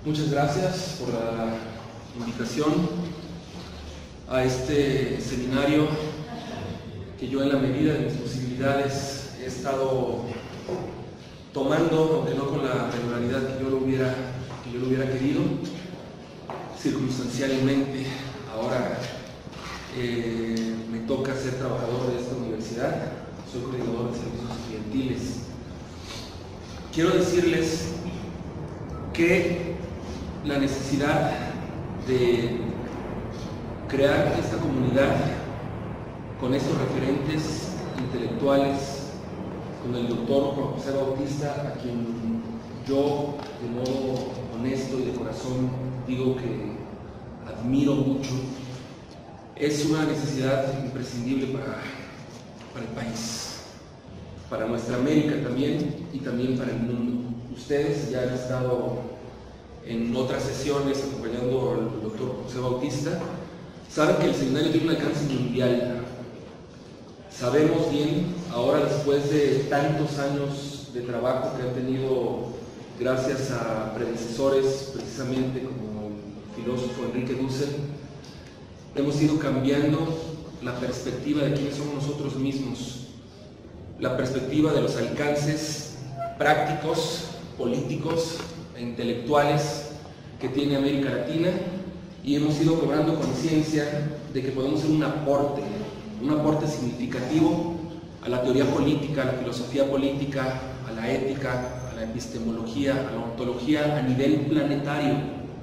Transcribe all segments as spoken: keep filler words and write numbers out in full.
Muchas gracias por la invitación a este seminario que yo, en la medida de mis posibilidades, he estado tomando, aunque no con la regularidad que yo lo hubiera, que yo lo hubiera querido, circunstancialmente. Ahora eh, me toca ser trabajador de esta universidad, soy coordinador de servicios estudiantiles. Quiero decirles que la necesidad de crear esta comunidad con estos referentes intelectuales, con el doctor Juan José Bautista, a quien yo, de modo honesto y de corazón, digo que admiro mucho, es una necesidad imprescindible para, para el país, para nuestra América también y también para el mundo. Ustedes ya han estado en otras sesiones acompañando al doctor José Bautista, saben que el seminario tiene un alcance mundial. Sabemos bien, ahora después de tantos años de trabajo que han tenido gracias a predecesores, precisamente como el filósofo Enrique Dussel, hemos ido cambiando la perspectiva de quiénes somos nosotros mismos, la perspectiva de los alcances prácticos, políticos e intelectuales que tiene América Latina, y hemos ido cobrando conciencia de que podemos ser un aporte, un aporte significativo a la teoría política, a la filosofía política, a la ética, a la epistemología, a la ontología a nivel planetario.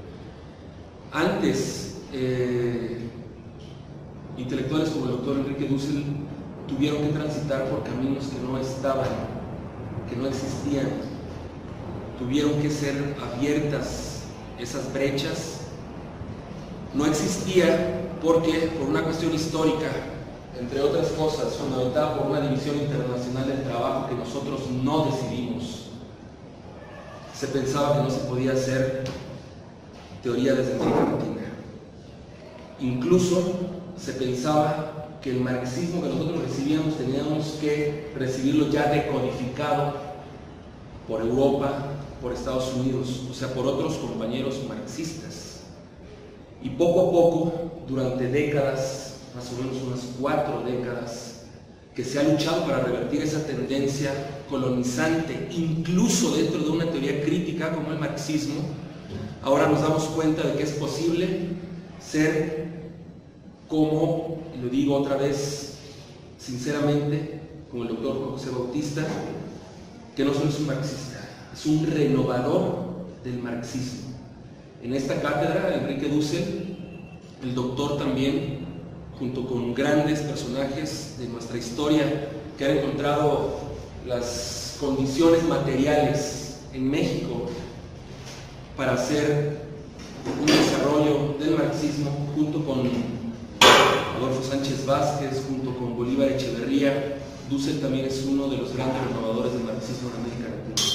Antes, eh, intelectuales como el doctor Enrique Dussel tuvieron que transitar por caminos que no estaban, que no existían. Tuvieron que ser abiertas esas brechas. No existía porque, por una cuestión histórica, entre otras cosas, fundamentada por una división internacional del trabajo que nosotros no decidimos, se pensaba que no se podía hacer teoría desde América Latina. Incluso se pensaba que el marxismo que nosotros recibíamos teníamos que recibirlo ya decodificado por Europa, por Estados Unidos, o sea, por otros compañeros marxistas. Y poco a poco, durante décadas, más o menos unas cuatro décadas, que se ha luchado para revertir esa tendencia colonizante, incluso dentro de una teoría crítica como el marxismo, ahora nos damos cuenta de que es posible ser como, y lo digo otra vez sinceramente, como el doctor Juan José Bautista, que no solo es un marxista, es un renovador del marxismo. En esta cátedra, Enrique Dussel, el doctor también, junto con grandes personajes de nuestra historia que han encontrado las condiciones materiales en México para hacer un desarrollo del marxismo, junto con Adolfo Sánchez Vázquez, junto con Bolívar Echeverría. Dussel también es uno de los grandes renovadores del marxismo en América Latina.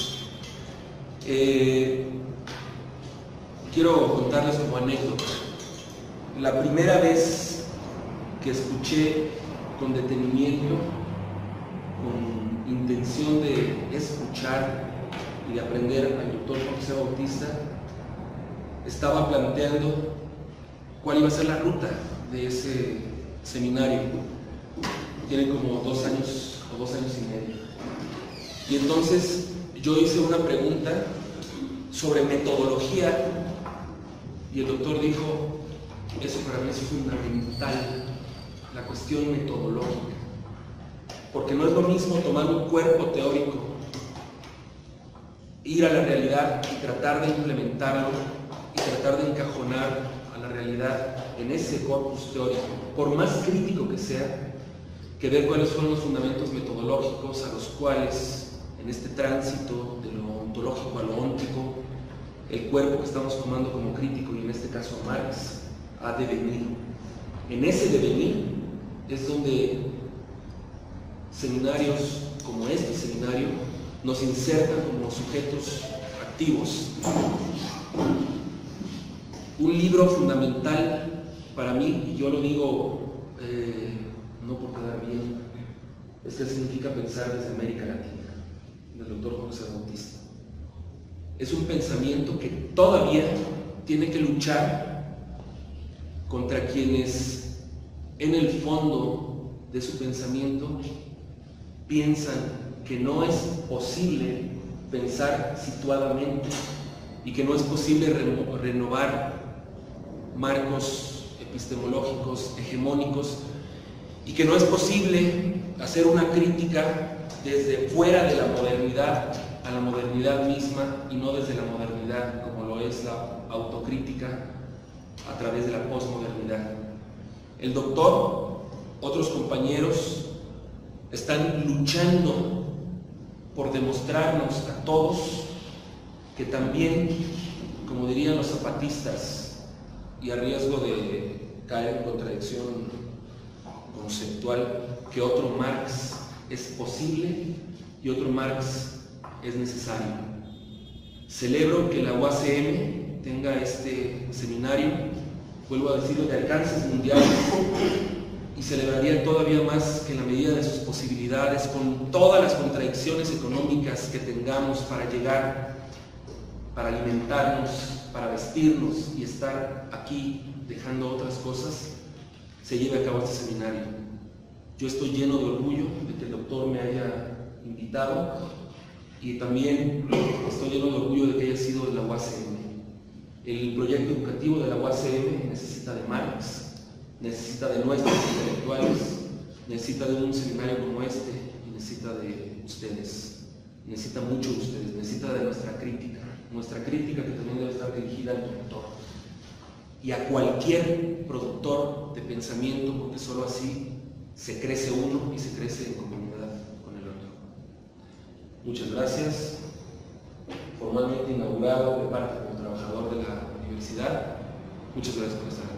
Eh, quiero contarles como anécdota. La primera vez que escuché con detenimiento, con intención de escuchar y de aprender al doctor José Bautista, estaba planteando cuál iba a ser la ruta de ese seminario. Tiene como dos años o dos años y medio. Y entonces yo hice una pregunta sobre metodología y el doctor dijo: eso para mí es fundamental, la cuestión metodológica, porque no es lo mismo tomar un cuerpo teórico, ir a la realidad y tratar de implementarlo y tratar de encajonar a la realidad en ese corpus teórico, por más crítico que sea, que ver cuáles son los fundamentos metodológicos a los cuales, en este tránsito de lo ontológico a lo óntico, el cuerpo que estamos tomando como crítico, y en este caso Marx, ha devenido. En ese devenir es donde seminarios como este seminario nos insertan como sujetos activos. Un libro fundamental para mí, y yo lo digo eh, no por quedar bien, es que significa pensar desde América Latina, del doctor José Bautista. es un pensamiento que todavía tiene que luchar contra quienes en el fondo de su pensamiento piensan que no es posible pensar situadamente y que no es posible reno- renovar marcos epistemológicos hegemónicos y que no es posible hacer una crítica desde fuera de la modernidad a la modernidad misma y no desde la modernidad como lo es la autocrítica a través de la posmodernidad. El doctor, otros compañeros están luchando por demostrarnos a todos que también, como dirían los zapatistas, y a riesgo de caer en contradicción conceptual, que otro Marx es posible y otro Marx es necesario. Celebro que la U A C M tenga este seminario, vuelvo a decirlo, de alcances mundiales, y celebraría todavía más que en la medida de sus posibilidades, con todas las contradicciones económicas que tengamos para llegar, para alimentarnos, para vestirnos y estar aquí dejando otras cosas, se lleve a cabo este seminario. Yo estoy lleno de orgullo de que el doctor me haya invitado y también estoy lleno de orgullo de que haya sido de la U A C M. El proyecto educativo de la U A C M necesita de Marx, necesita de nuestros intelectuales, necesita de un seminario como este y necesita de ustedes, necesita mucho de ustedes, necesita de nuestra crítica, nuestra crítica que también debe estar dirigida al doctor y a cualquier productor de pensamiento, porque solo así se crece uno y se crece en comunidad con el otro. Muchas gracias. Formalmente inaugurado de parte como trabajador de la universidad. Muchas gracias por estar aquí.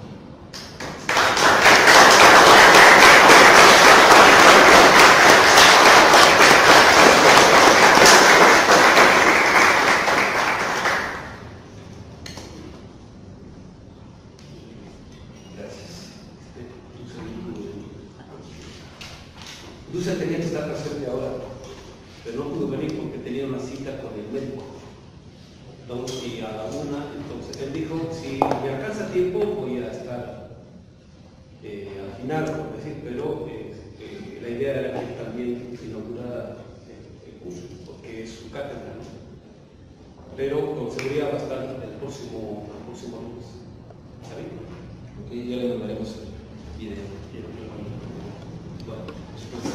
Dulce tenía que estar presente ahora, pero no pudo venir porque tenía una cita con el médico. Entonces, y a la una, entonces él dijo, si me alcanza tiempo voy a estar eh, al final, por decir, pero eh, eh, la idea era que también inaugurara el, el curso, porque es su cátedra, ¿no? Pero con seguridad va a estar el próximo, el próximo lunes. ¿Está bien? Ok, ya le mandaremos el video. Bueno.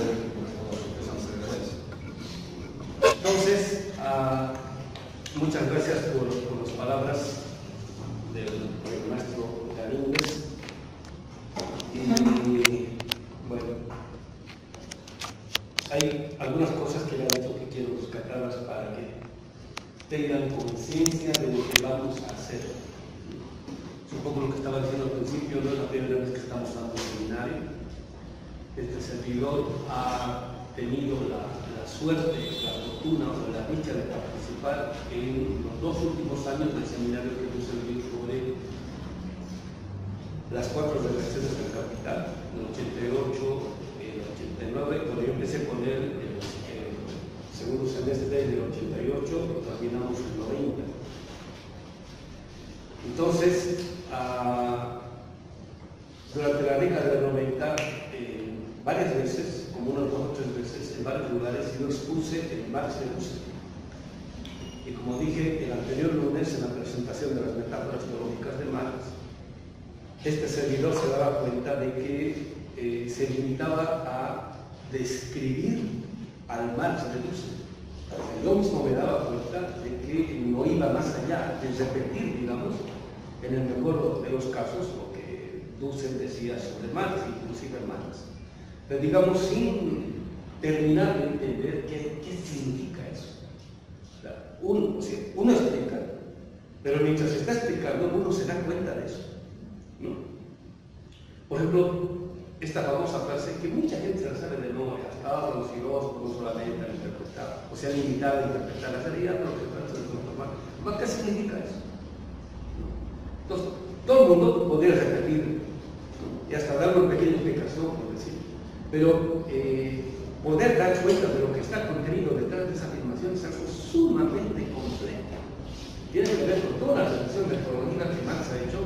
Entonces, uh, muchas gracias por, por las palabras del, del maestro Galíndez. Y bueno, hay algunas cosas que le han dicho que quiero rescatarlas para que tengan conciencia de lo que vamos a hacer. Es un poco lo que estaba diciendo al principio, no es la primera vez que estamos dando un seminario. Este servidor ha tenido la, la suerte, la fortuna o la dicha de participar en los dos últimos años del seminario que hemos servido sobre las cuatro relaciones del capital, en el ochenta y ocho, en el ochenta y nueve, cuando yo empecé con él en el segundo semestre del ochenta y ocho, lo terminamos en el noventa. Entonces, uh, durante la década del noventa, eh, varias veces, como unas dos o tres veces, en varios lugares, yo expuse el Marx de Husserl. Y como dije el anterior lunes en la presentación de las metáforas teológicas de Marx, este servidor se daba cuenta de que eh, se limitaba a describir al Marx de Husserl. O sea, yo mismo me daba cuenta de que no iba más allá de repetir, digamos, en el mejor de los casos, lo que Husserl decía sobre Marx, inclusive Marx. Pero digamos, sin terminar de entender qué, qué significa eso. O sea, uno, o sea, uno explica, pero mientras está explicando, uno se da cuenta de eso, ¿no? Por ejemplo, esta famosa frase que mucha gente se la sabe de memoria, hasta ahora los filósofos no solamente han interpretado, o se han limitado a interpretar la realidad, pero que trata de transformar. ¿Qué significa eso? Entonces, todo el mundo podría repetir, ¿no? Y hasta dar una pequeña explicación, por decir. Pero eh, poder dar cuenta de lo que está contenido detrás de esa afirmación es algo sumamente complejo, metodológica que Marx ha hecho,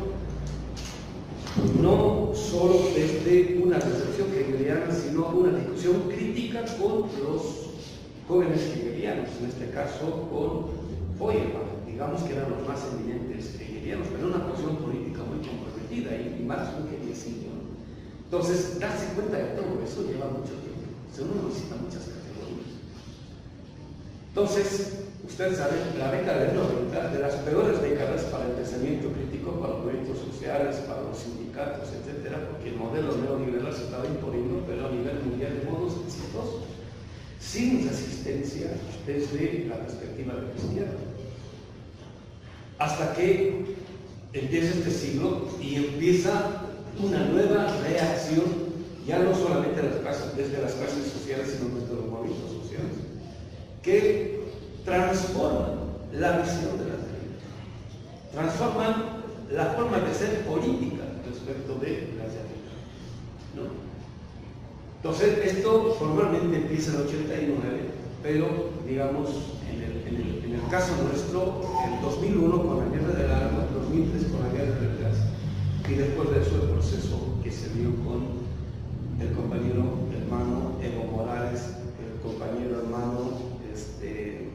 no solo desde una recepción hegeliana, sino una discusión crítica con los jóvenes hegelianos, en este caso con Feuerbach, digamos que eran los más eminentes hegelianos, pero una posición política muy comprometida, y, y Marx muy keynesiano. Entonces, darse cuenta de todo eso lleva mucho tiempo, uno necesita muchas categorías. Entonces, ustedes saben, la década del noventa, de las peores décadas para el pensamiento crítico, para los movimientos sociales, para los sindicatos, etcétera, porque el modelo neoliberal se estaba imponiendo, pero a nivel mundial de modos exitosos, sin resistencia desde la perspectiva de la izquierda. Hasta que empieza este siglo y empieza una nueva reacción, ya no solamente las clases, desde las clases sociales, sino desde los movimientos sociales, que transforman la visión de la teoría, transforman la forma de ser política respecto de la teoría, ¿no? Entonces, esto formalmente empieza en el ochenta y nueve, pero, digamos, en el, en el, en el caso nuestro, en dos mil uno con la guerra del arma, dos mil tres con la guerra del gas, y después de eso el proceso que se dio con el compañero hermano Evo Morales, el compañero hermano este,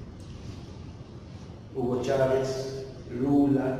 Hugo Chávez, Lula.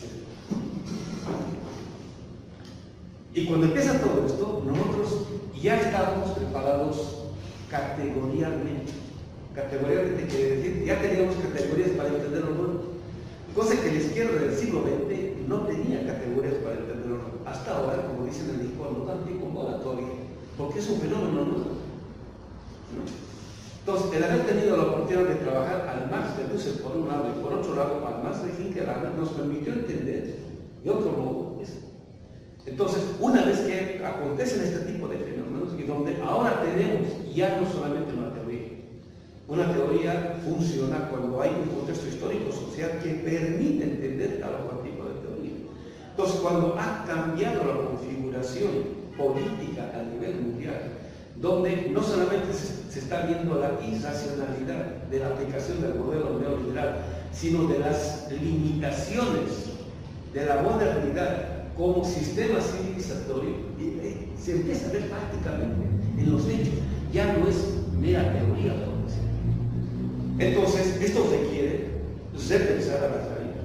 Y cuando empieza todo esto, nosotros ya estábamos preparados categorialmente. Categorialmente quiere decir, ya teníamos categorías para entender lo nuevo. Cosa que la izquierda del siglo veinte no tenía categorías para entender lo nuevo. Hasta ahora, como dicen en el icono, tan tipo moratorio, porque es un fenómeno nuevo. Entonces, el haber tenido la oportunidad de trabajar al Marx de Dussel por un lado y por otro lado al Marx de Hinkelhammer nos permitió entender de otro modo eso. Entonces, una vez que acontecen este tipo de fenómenos y donde ahora tenemos ya no solamente una teoría, una teoría funciona cuando hay un contexto histórico-social que permite entender tal o cual tipo de teoría. Entonces, cuando ha cambiado la configuración política a nivel mundial, donde no solamente se, se está viendo la irracionalidad de la aplicación del modelo neoliberal, sino de las limitaciones de la modernidad como sistema civilizatorio, se empieza a ver prácticamente en los hechos, ya no es mera teoría, por decir. Entonces, esto requiere repensar a la realidad.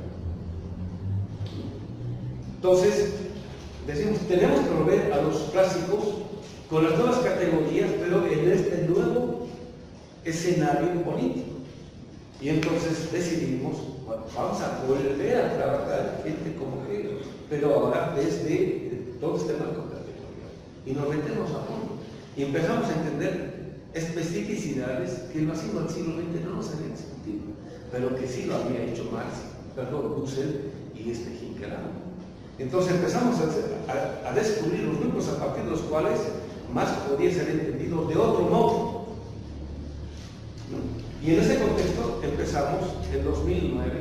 Entonces, decimos, tenemos que volver a los clásicos con las nuevas categorías, pero en este nuevo escenario político. Y entonces decidimos, bueno, vamos a volver a trabajar gente como Hegel, pero ahora desde todo este marco categorial. Y nos metemos a fondo. Y empezamos a entender especificidades que en el siglo veinte no nos habían discutido, pero que sí lo había hecho Marx, perdón, Dussel y este Hinkelhammer. Entonces empezamos a, a, a descubrir los grupos a partir de los cuales Marx podía ser entendido de otro modo, ¿no? Y en ese contexto empezamos en dos mil nueve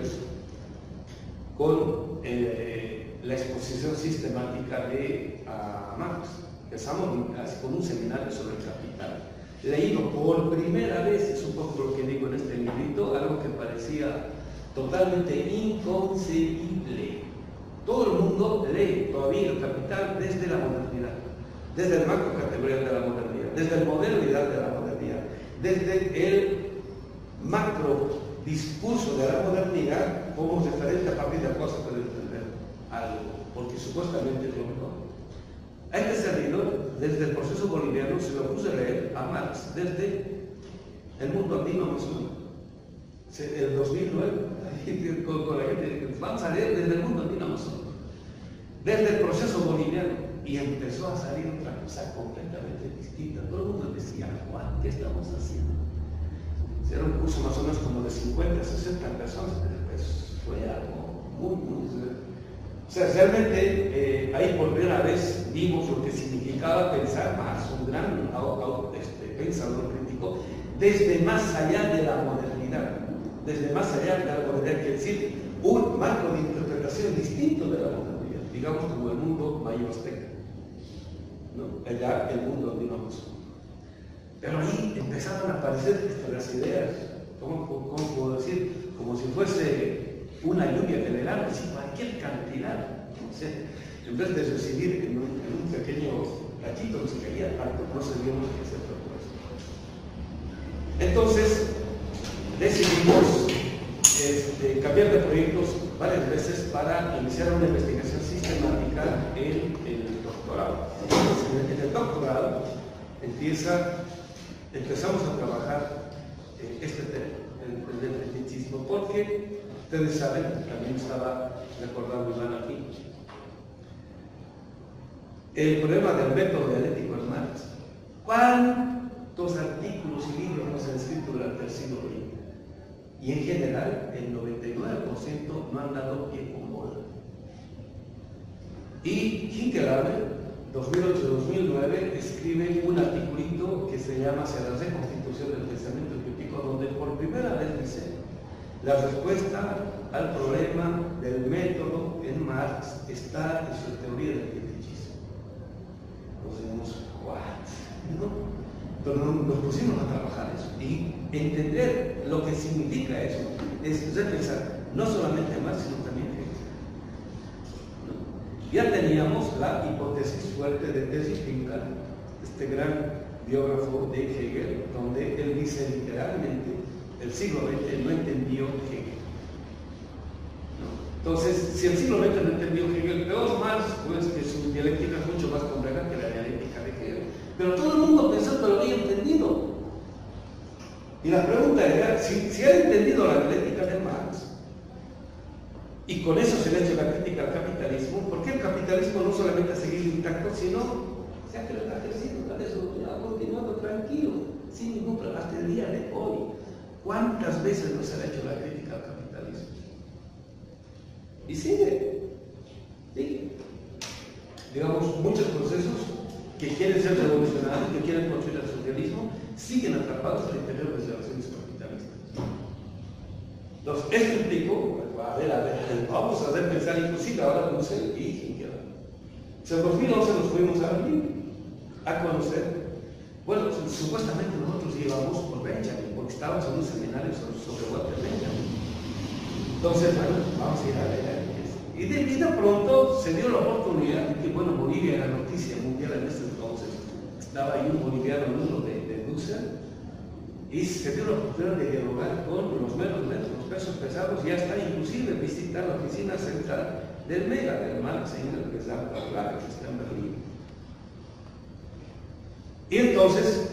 con eh, la exposición sistemática de uh, Marx. Empezamos con un seminario sobre el capital, leído por primera vez, es un poco lo que digo en este librito, algo que parecía totalmente inconcebible. Todo el mundo lee todavía el capital desde la modernidad, desde el marco categorial de la modernidad, desde el modelo ideal de la modernidad, desde el macro discurso de la modernidad como referente a partir de la cosa para entender algo, porque supuestamente es lo mejor. A este servidor, desde el proceso boliviano, se lo puse a leer a Marx desde el mundo andino más o menos. En dos mil nueve, con, con la gente, vamos a leer desde el mundo andino más o menos. Desde el proceso boliviano. Y empezó a salir otra cosa completamente distinta. Todo el mundo decía, Juan, ¿qué estamos haciendo? Era un curso más o menos como de cincuenta, sesenta personas, pero pues fue algo muy, muy... O sea, realmente eh, ahí por primera vez vimos lo que significaba pensar más, un gran este, pensador crítico, desde más allá de la modernidad, desde más allá de la modernidad, quiere decir, un marco de interpretación distinto de la modernidad, digamos como el mundo mayo azteca, ¿no? Allá el mundo andino más. Pero ahí empezaron a aparecer las ideas, ¿cómo, cómo puedo decir? Como si fuese una lluvia general, así cualquier cantidad. O sea, en vez de recibir en un, en un pequeño cachito que se caía tanto, no sabíamos qué hacer con eso. Entonces, decidimos este, cambiar de proyectos varias veces para iniciar una investigación sistemática en el doctorado. Entonces, en el doctorado empieza, empezamos a trabajar eh, este tema, el, el determinismo, porque ustedes saben, también estaba recordando Iván aquí, el problema del método dialéctico en Marx. ¿Cuántos artículos y libros nos han escrito durante el siglo veinte? Y en general, el noventa y nueve por ciento no han dado pie con bola. Y Hinkelhammer, dos mil ocho a dos mil nueve, escribe un articulito que se llama Hacia la reconstitución del pensamiento crítico, donde por primera vez dice la respuesta al problema del método en Marx está en su teoría del criticismo. Nos decimos, ¿what? ¿No? Pero nos pusimos a trabajar eso y entender lo que significa eso es repensar no solamente a Marx, sino también a Hegel. ¿No? Ya teníamos la hipótesis fuerte de Terry Finkel, este gran biógrafo de Hegel, donde él dice literalmente el siglo veinte no entendió Hegel. ¿No? Entonces, si el siglo veinte no entendió Hegel, peor Marx, pues que su dialéctica es mucho más compleja que la dialéctica de Hegel. Pero todo el mundo pensó que lo había entendido. Y la pregunta era, si, si ha entendido la dialéctica de Marx, y con eso se le ha hecho la crítica al capitalismo, ¿por qué el capitalismo no solamente ha seguido intacto, sino se ha crecido, ha desarrollado, ha continuado tranquilo, sin ningún problema, hasta el día de hoy? ¿Cuántas veces no se le ha hecho la crítica al capitalismo? Y sigue, sigue. Digamos, muchos procesos que quieren ser revolucionarios, que quieren construir el socialismo, siguen atrapados al interior de las relaciones capitalistas. Entonces, este tipo, a ver, a ver, vamos a hacer pensar inclusive ahora con Husserl y Hinkelhammer. En dos mil once nos fuimos a Berlín a conocer, bueno, supuestamente nosotros íbamos por Benjamin, porque estábamos en un seminario sobre, sobre Walter Benjamin. Entonces, bueno, vamos a ir a ver. Y de, y de pronto se dio la oportunidad de que, bueno, Bolivia era noticia mundial en ese entonces. Estaba ahí un boliviano, uno de, de Husserl, y se dio la oportunidad de dialogar con los meros metros, los pesos pesados, y hasta inclusive visitar la oficina central del MEGA, del Marx Engels, que es la Plaga, que está en Berlín. Y entonces,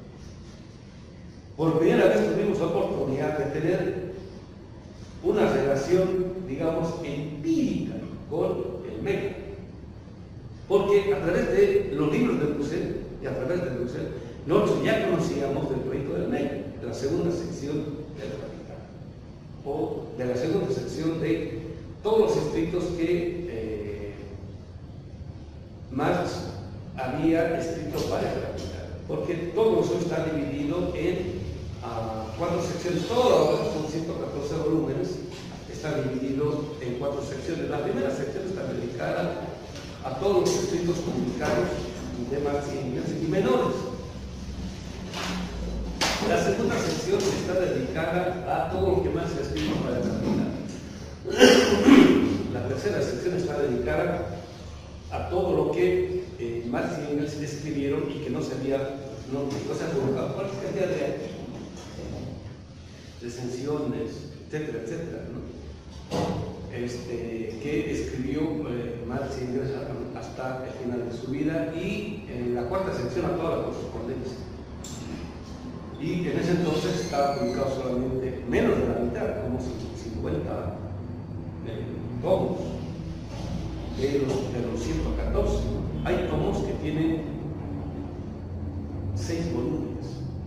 por primera vez tuvimos la oportunidad de tener una relación, digamos, empírica con el MEGA. Porque a través de los libros de Husserl y a través de Husserl, nosotros ya conocíamos del proyecto del MEGA, de la segunda sección del Capital, o de la segunda sección de todos los escritos que eh, Marx había escrito para el Capital. Porque todo eso está dividido en uh, cuatro secciones, todo son ciento catorce volúmenes, está dividido en cuatro secciones. La primera sección está dedicada a todos los escritos comunicados de Marx y Engels y menores. La segunda sección está dedicada a todo lo que Marx ha escrito para el Capital. La tercera sección está dedicada a todo lo que eh, Marx y Engels escribieron y que no se había, no, no se ha publicado. Cualquier cantidad de recensiones, etcétera, etcétera, ¿no? Este, que escribió eh, Marx y Engels hasta el final de su vida, y en la cuarta sección a toda la correspondencia. Y en ese entonces estaba publicado solamente menos de la mitad, como cincuenta eh, tomos de los, de los ciento catorce. Hay tomos que tienen seis volúmenes.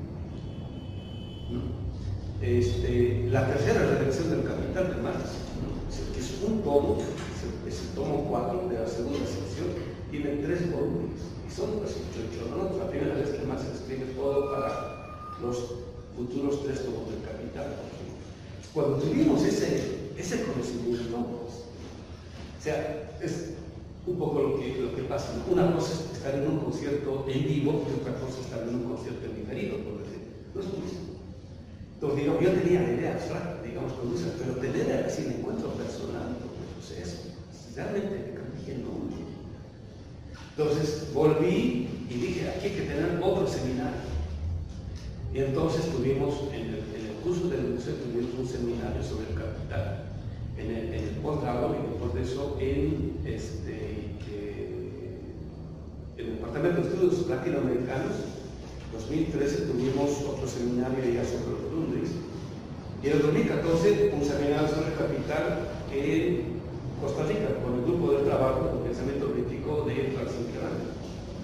¿No? Este, la tercera redacción del Capital de Marx, ¿no? Que es un tomo, es el tomo cuatro de la segunda sección, tiene tres volúmenes y son pues ocho, ¿no? La primera vez que Marx escribe todo para los futuros tres tomos del Capital. Cuando tuvimos ese, ese conocimiento, pues, o sea, es un poco lo que, lo que pasa, ¿no? Una cosa es estar en un concierto en vivo y otra cosa es estar en un concierto en diferido, por decir, no es lo mismo. Entonces, digamos, yo tenía la idea abstracta, digamos, con Luisa, pero tener así el encuentro personal, pues eso, realmente cambié el nombre. Entonces, volví y dije, aquí hay que tener otro seminario. Y entonces tuvimos, en el, en el curso del museo, tuvimos un seminario sobre el capital. En el, en el posgrado, y después de eso, en, este, eh, en el Departamento de Estudios Latinoamericanos, dos mil trece tuvimos otro seminario ya sobre los Lundis. Y en el dos mil catorce, un seminario sobre capital en Costa Rica, con el grupo de trabajo de pensamiento crítico de Francis Grande.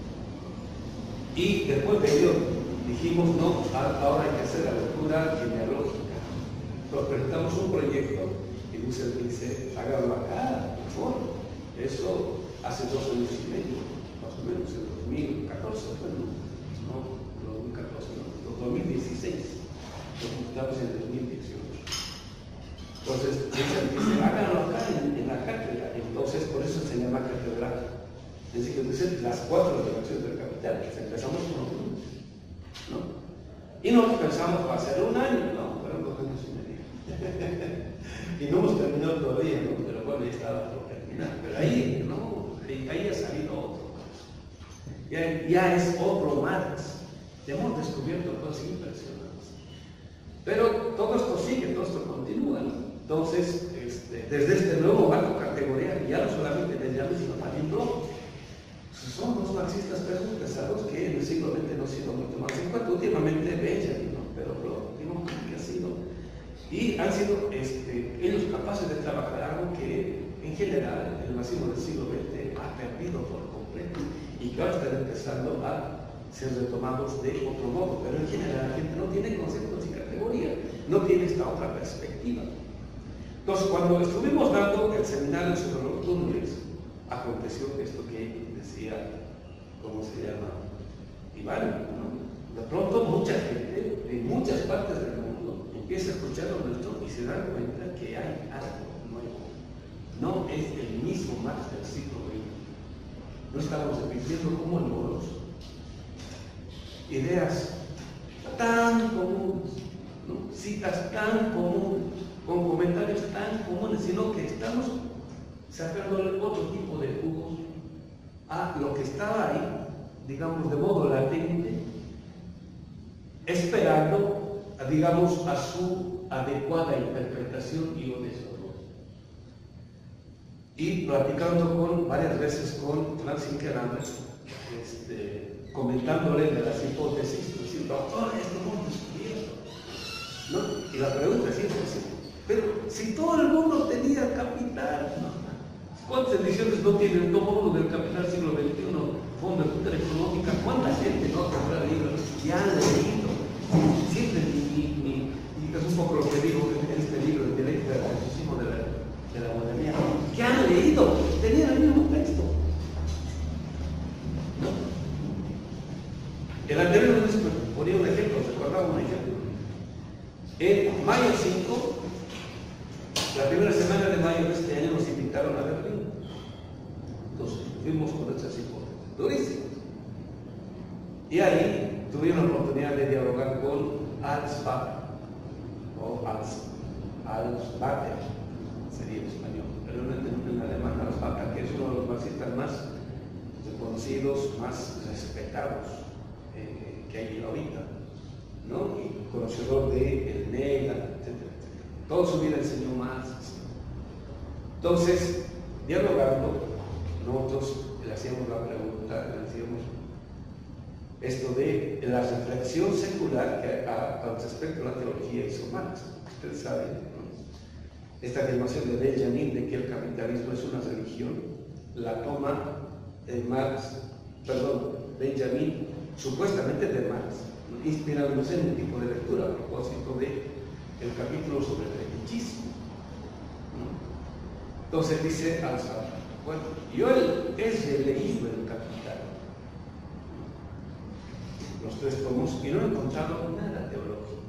Y después de ello, dijimos, no, ahora hay que hacer la lectura genealógica. Nos presentamos un proyecto y Luis dice, hágalo acá, por favor. Eso hace dos años y medio, más o menos, en dos mil catorce, bueno, no, dos mil catorce, no, dos mil dieciséis. Lo juntamos en dos mil dieciocho. Entonces, dice, háganlo acá en, en la cátedra. Entonces, por eso se llama catedral. Es decir, que dicen las cuatro direcciones del capital. Empezamos con uno, ¿no? Y nosotros pensamos, va a ser un año, no, fueron dos años y medio. Y no hemos terminado todavía, ¿no? Pero bueno, ya estaba por terminar. Pero ahí, no, ahí, ahí ha salido otro. Ya, ya es otro Marx. Ya hemos descubierto cosas impresionantes. Pero todo esto sigue, todo esto continúa, ¿no? Entonces, este, desde este nuevo marco categorial, ya no solamente Benjamin, sino también Bloch, son los marxistas pesados que en el siglo veinte no han sido mucho más en cuanto últimamente Benjamin, ¿no? Pero Bloch, digo, que ha sido. Y han sido este, ellos capaces de trabajar algo que en general el marxismo del siglo veinte ha perdido por completo y que ahora están empezando a ser retomados de otro modo. Pero en general la gente no tiene conceptos y categorías, no tiene esta otra perspectiva. Entonces, cuando estuvimos dando el seminario sobre los túneles, aconteció esto que decía, ¿cómo se llama? Iván, ¿no? De pronto mucha gente de muchas partes del mundo empieza a escuchar lo nuestro y se dan cuenta que hay algo nuevo. No es el mismo Marx del siglo veinte. No estamos repitiendo como en moros ideas tan comunes, ¿no? Citas tan comunes, con comentarios tan comunes, sino que estamos sacándole otro tipo de jugos a lo que estaba ahí, digamos, de modo latente, esperando, digamos, a su adecuada interpretación y o desarrollo. Y platicando con, varias veces con Francis Grande, este, comentándole de las hipótesis, diciendo, doctor, esto hemos descubierto, ¿no? Y la pregunta siempre es así, pero si todo el mundo tenía capital, ¿no? ¿Cuántas ediciones no tiene el tomo uno del Capital siglo veintiuno, Fondo de Cultura Económica? ¿Cuánta gente no compra libros? Ya han leído. Siempre mi, mi, mi, y es un poco lo que digo en este libro, El Derecho del Marxismo de la, de la Modernidad, que han leído, tenían el mismo texto. ¿No? El anterior nos ponía un ejemplo, recordaba un ejemplo. En mayo cinco, la primera semana de mayo de este año nos invitaron a Berlín. Entonces fuimos con nuestras hipótesis, durísimas. Y ahí tuvimos la oportunidad de dialogar con Alsbacher, o Alsbacher, sería en español, pero en, en alemán Alsbacher, que es uno de los marxistas más reconocidos, más respetados eh, que hay ahorita, ¿no? Y conocedor de el Nela, etcétera. Toda su vida enseñó más. Entonces, dialogando, nosotros le hacíamos la pregunta, le decíamos esto de la reflexión secular que al respecto de la teología hizo Marx. Ustedes saben, ¿no? Esta afirmación de Benjamin de que el capitalismo es una religión, la toma de Marx, perdón, Benjamin, supuestamente de Marx, ¿no? Inspirándose en un tipo de lectura a propósito de el capítulo sobre el fetichismo, ¿no? Entonces dice Alsbacher, bueno, yo he releído el Capital, los tres tomos, y no he encontrado nada teológico.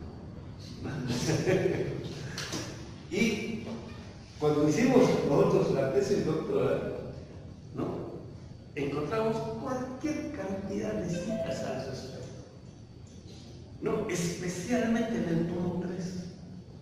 Y cuando hicimos nosotros la tesis doctoral, ¿no? Encontramos cualquier cantidad de citas al respecto. No, especialmente en el tomo tres.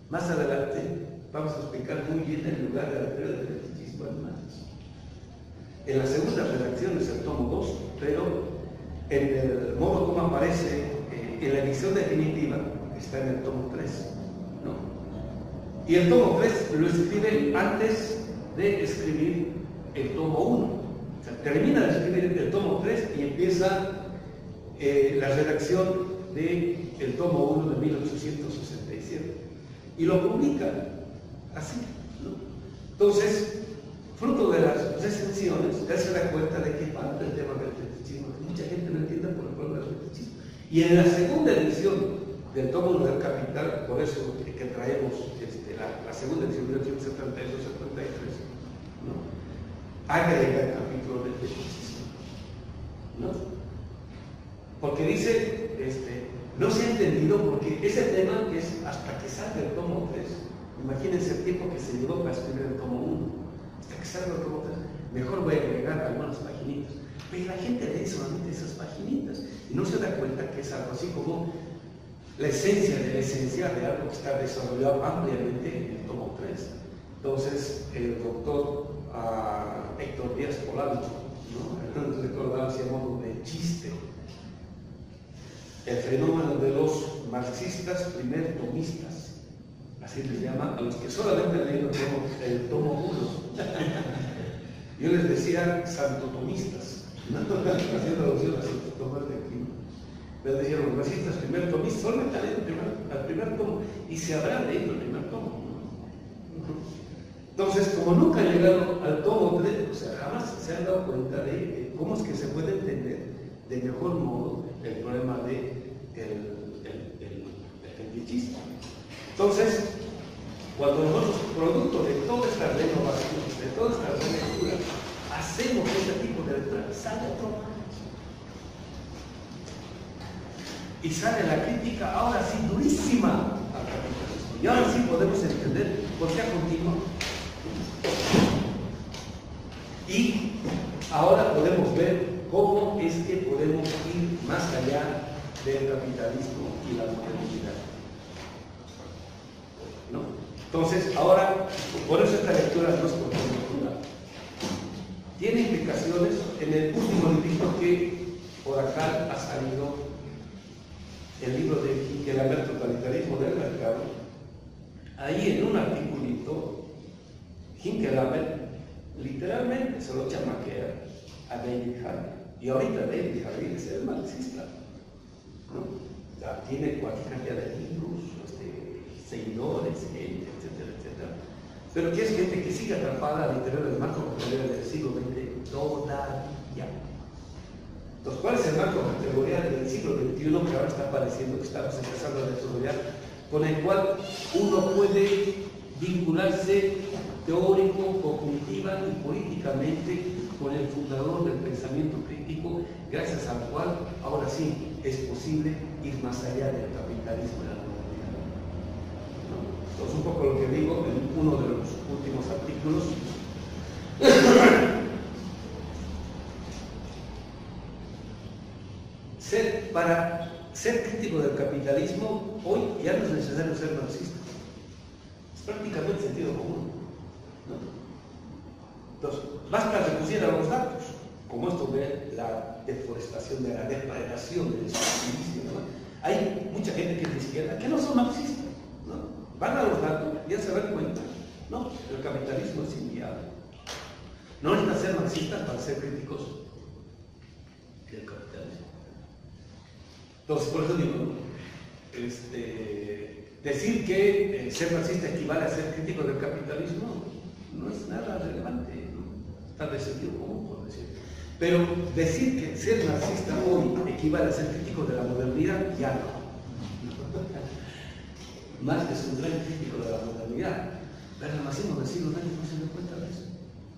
Más adelante vamos a explicar muy bien el lugar de la teoría del fetichismo en Marx. En la segunda redacción es el tomo dos, pero en el modo como aparece eh, en la edición definitiva está en el tomo tres, ¿no? Y el tomo tres lo escribe antes de escribir el tomo uno. O sea, termina de escribir el tomo tres y empieza eh, la redacción del tomo uno de mil ochocientos sesenta y siete. Y lo publica así, ¿no? Entonces, fruto de las recensiones, él se da cuenta de que falta el tema del fetichismo, que mucha gente no entiende por el problema del fetichismo. Y en la segunda edición del tomo uno del Capital, por eso que, que traemos este, la, la segunda edición de mil ochocientos setenta y dos setenta y tres, ¿no? Agrega el capítulo del fetichismo, ¿no? Porque dice, este, no se ha entendido porque ese tema es hasta que salga el tomo tres. Imagínense el tiempo que se llevó para escribir el tomo uno. Hasta que salga el tomo tres, mejor voy a agregar algunas paginitas. Pero la gente lee solamente esas paginitas y no se da cuenta que es algo así como la esencia de la esencia de algo que está desarrollado ampliamente en el tomo tres. Entonces, el doctor uh, Héctor Díaz Polanco, ¿no? Entonces recordamos ese modo de chiste. El fenómeno de los marxistas primer tomistas, así les llama a los que solamente leen el tomo, el tomo uno. Yo les decía santotomistas, ¿no? Haciendo alusión a Santo Tomás de Aquino. Les decía los marxistas primer tomistas, solamente leen el primer, el primer tomo y se habrán leído el primer tomo, ¿no? Entonces, como nunca han llegado al tomo tres, o sea, jamás se han dado cuenta de, de cómo es que se puede entender de mejor modo el problema de el, el, el, el fetichismo. Entonces, cuando nosotros, producto de toda esta renovación, de toda esta relectura, hacemos este tipo de lectura, sale otro más. Y sale la crítica, ahora sí, durísima al capitalismo. Y ahora sí podemos entender por qué ha continuado. Y ahora podemos ver cómo es que podemos ir más allá del capitalismo y la modernidad, ¿no? Entonces, ahora, por eso esta lectura no es por lectura. Tiene implicaciones en el último libro que por acá ha salido, el libro de Hinkelhammer, Totalitarismo del Mercado. Ahí en un articulito, Hinkelhammer literalmente se lo chamaquea a David Harvey. Y ahorita David Harvey es el marxista, ¿no? O sea, tiene cualquier cantidad de libros, este, seguidores, gente, etcétera, etcétera. Pero que es gente que sigue atrapada literal del marco categorial del siglo veinte todavía. Entonces, ¿cuál es el marco categorial del siglo veintiuno que ahora está apareciendo, que estamos empezando a desarrollar, con el cual uno puede vincularse teórico, cognitiva y políticamente con el fundador del pensamiento crítico, gracias al cual ahora sí es posible ir más allá del capitalismo y la modernidad, ¿no? Entonces, un poco lo que digo en uno de los últimos artículos. ser, para ser crítico del capitalismo, hoy ya no es necesario ser marxista. Es prácticamente sentido común, ¿no? Entonces, basta recurrir a los datos, como esto de la deforestación, de la depredación del espacio, ¿no? Hay mucha gente que es de izquierda que no son marxistas, ¿no? Van a los datos y ya se dan cuenta, ¿no? El capitalismo es inviable. No necesitan ser marxistas para ser críticos del capitalismo. Entonces, por eso digo, este, decir que eh, ser marxista equivale a ser crítico del capitalismo no es nada relevante, ¿no? Está de sentido común, por decir. Pero decir que ser marxista hoy equivale a ser crítico de la modernidad, ya no. Marx es un gran crítico de la modernidad, pero el marxismo del siglo veinte no se da cuenta de eso.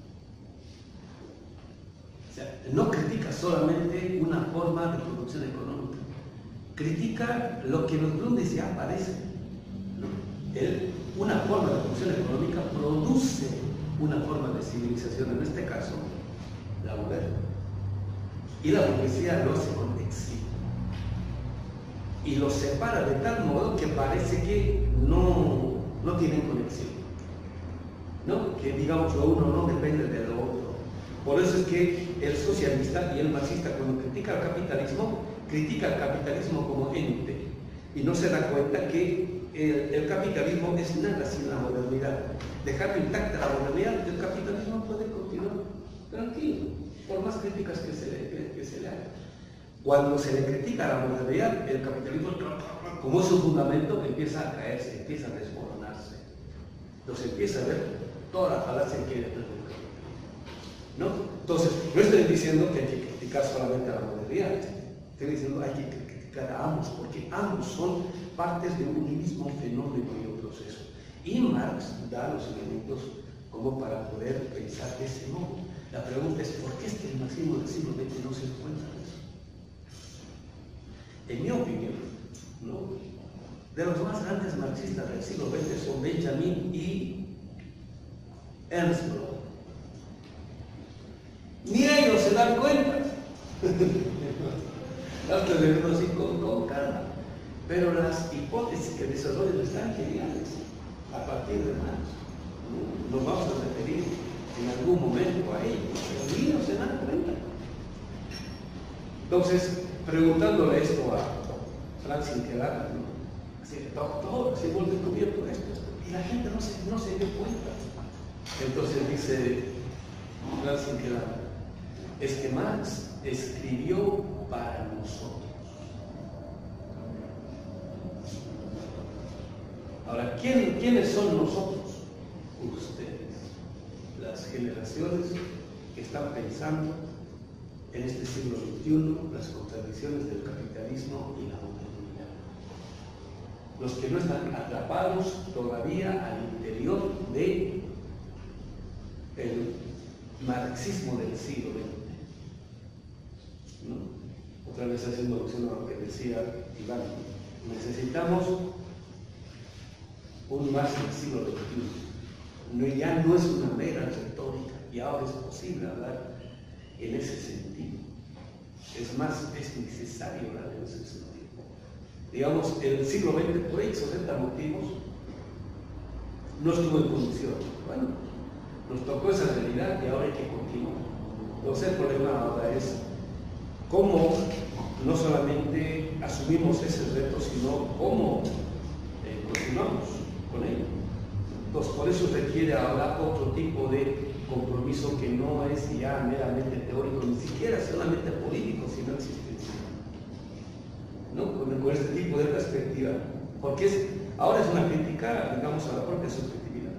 O sea, no critica solamente una forma de producción económica, critica lo que en los Grundrisse ya aparece, ¿no? El, una forma de producción económica produce una forma de civilización, en este caso, la moderna. Y la burguesía lo hace con éxito. Y lo separa de tal modo que parece que no, no tienen conexión, ¿no? Que digamos lo uno no depende de lo otro. Por eso es que el socialista y el marxista, cuando critica el capitalismo, critica el capitalismo como ente y no se da cuenta que el, el capitalismo es nada sin la modernidad. Dejando intacta la modernidad, el capitalismo puede continuar tranquilo, por más críticas que se le, que, que se le hagan. Cuando se le critica la modernidad, el capitalismo, como es su fundamento, empieza a caerse, empieza a desmoronarse. Entonces empieza a ver toda la falacia que hay detrás del capitalismo, ¿no? Entonces, no estoy diciendo que hay que criticar solamente a la modernidad, estoy diciendo que hay que criticar a ambos, porque ambos son partes de un mismo fenómeno y un proceso. Y Marx da los elementos como para poder pensar de ese modo. La pregunta es, ¿por qué es que el marxismo del siglo veinte no se encuentra en eso? En mi opinión, ¿no? De los más grandes marxistas del siglo veinte son Benjamin y Ernst Bloch. Ni ellos se dan cuenta. Hasta leerlo así con, con calma. Pero las hipótesis que desarrollan están geniales a partir de Marx. ¿No? Nos vamos a referir en algún momento a ellos, pero ni no se dan cuenta. Entonces, preguntándole esto a Franz Inquelar, ¿no? Así, doctor, se hemos descubierto esto, y la gente no se, no se dio cuenta. Entonces dice Franz Inquelar, es que Marx escribió para nosotros. Ahora, ¿quién, ¿quiénes son nosotros? Ustedes, las generaciones que están pensando en este siglo veintiuno las contradicciones del capitalismo y la modernidad. Los que no están atrapados todavía al interior de el marxismo del siglo veinte. ¿No? Otra vez haciendo alusión a lo que decía Iván, necesitamos un Marx del siglo veintiuno. No, ya no es una mera retórica, y ahora es posible hablar en ese sentido. Es más, es necesario hablar en ese sentido. Digamos, el siglo veinte, por X o Z motivos, no estuvo en condición. Bueno, nos tocó esa realidad y ahora hay que continuar. Entonces el problema ahora es cómo no solamente asumimos ese reto, sino cómo eh, continuamos con ello. Entonces por eso requiere ahora otro tipo de compromiso que no es ya meramente teórico, ni siquiera solamente político, sino existencial. ¿No? Con, con este tipo de perspectiva. Porque es, ahora es una crítica, digamos, a la propia subjetividad.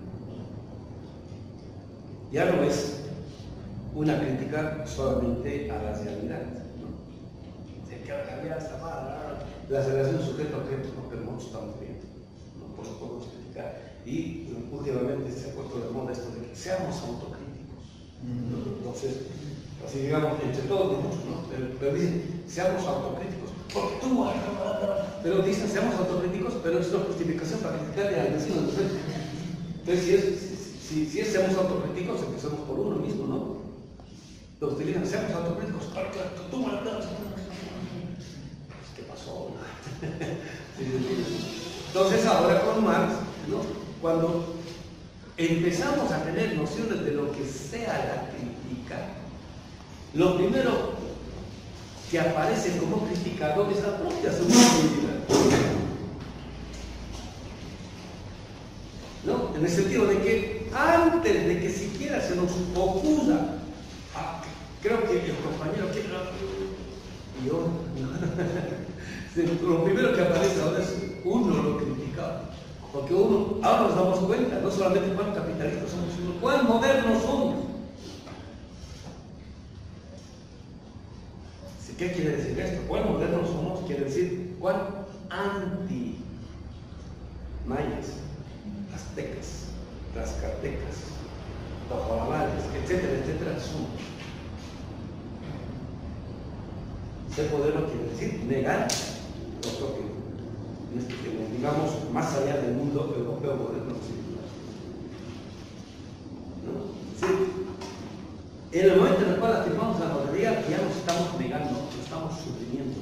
Ya no es una crítica solamente a la realidad. ¿No? Se que la realidad está mal, la relación sujeto-objeto, no, pero nosotros estamos bien. No por lo podemos criticar. Y últimamente se ha puesto de moda esto de que seamos autocríticos. ¿No? Entonces, así digamos, entre todos muchos, ¿no? Pero, pero dicen, seamos autocríticos. Porque tú, pero dicen, seamos autocríticos, pero es una justificación para criticarle al vecino. Entonces, entonces si, es, si, si es seamos autocríticos, empezamos por uno mismo, ¿no? Los utilizan, seamos autocríticos, tú, ¿qué pasó? Entonces, ahora con Marx, ¿no? Cuando empezamos a tener nociones de lo que sea la crítica, lo primero que aparece como criticador es la propia subjetividad. ¿No? En el sentido de que antes de que siquiera se nos ocurra, ah, creo que el compañero quiere y yo, lo primero que aparece ahora es uno lo criticado. Porque uno, ahora nos damos cuenta, no solamente cuán capitalistas somos, sino cuán modernos somos. ¿Qué quiere decir esto? Cuán modernos somos quiere decir cuán anti mayas, aztecas, tlaxcaltecas, tojolabales, etcétera, etcétera, somos. Ser moderno quiere decir negar lo propio. Digamos, más allá del mundo europeo moderno occidental. ¿No? Sí. En el momento en el cual afirmamos la modernidad, ya nos estamos negando, nos estamos suprimiendo,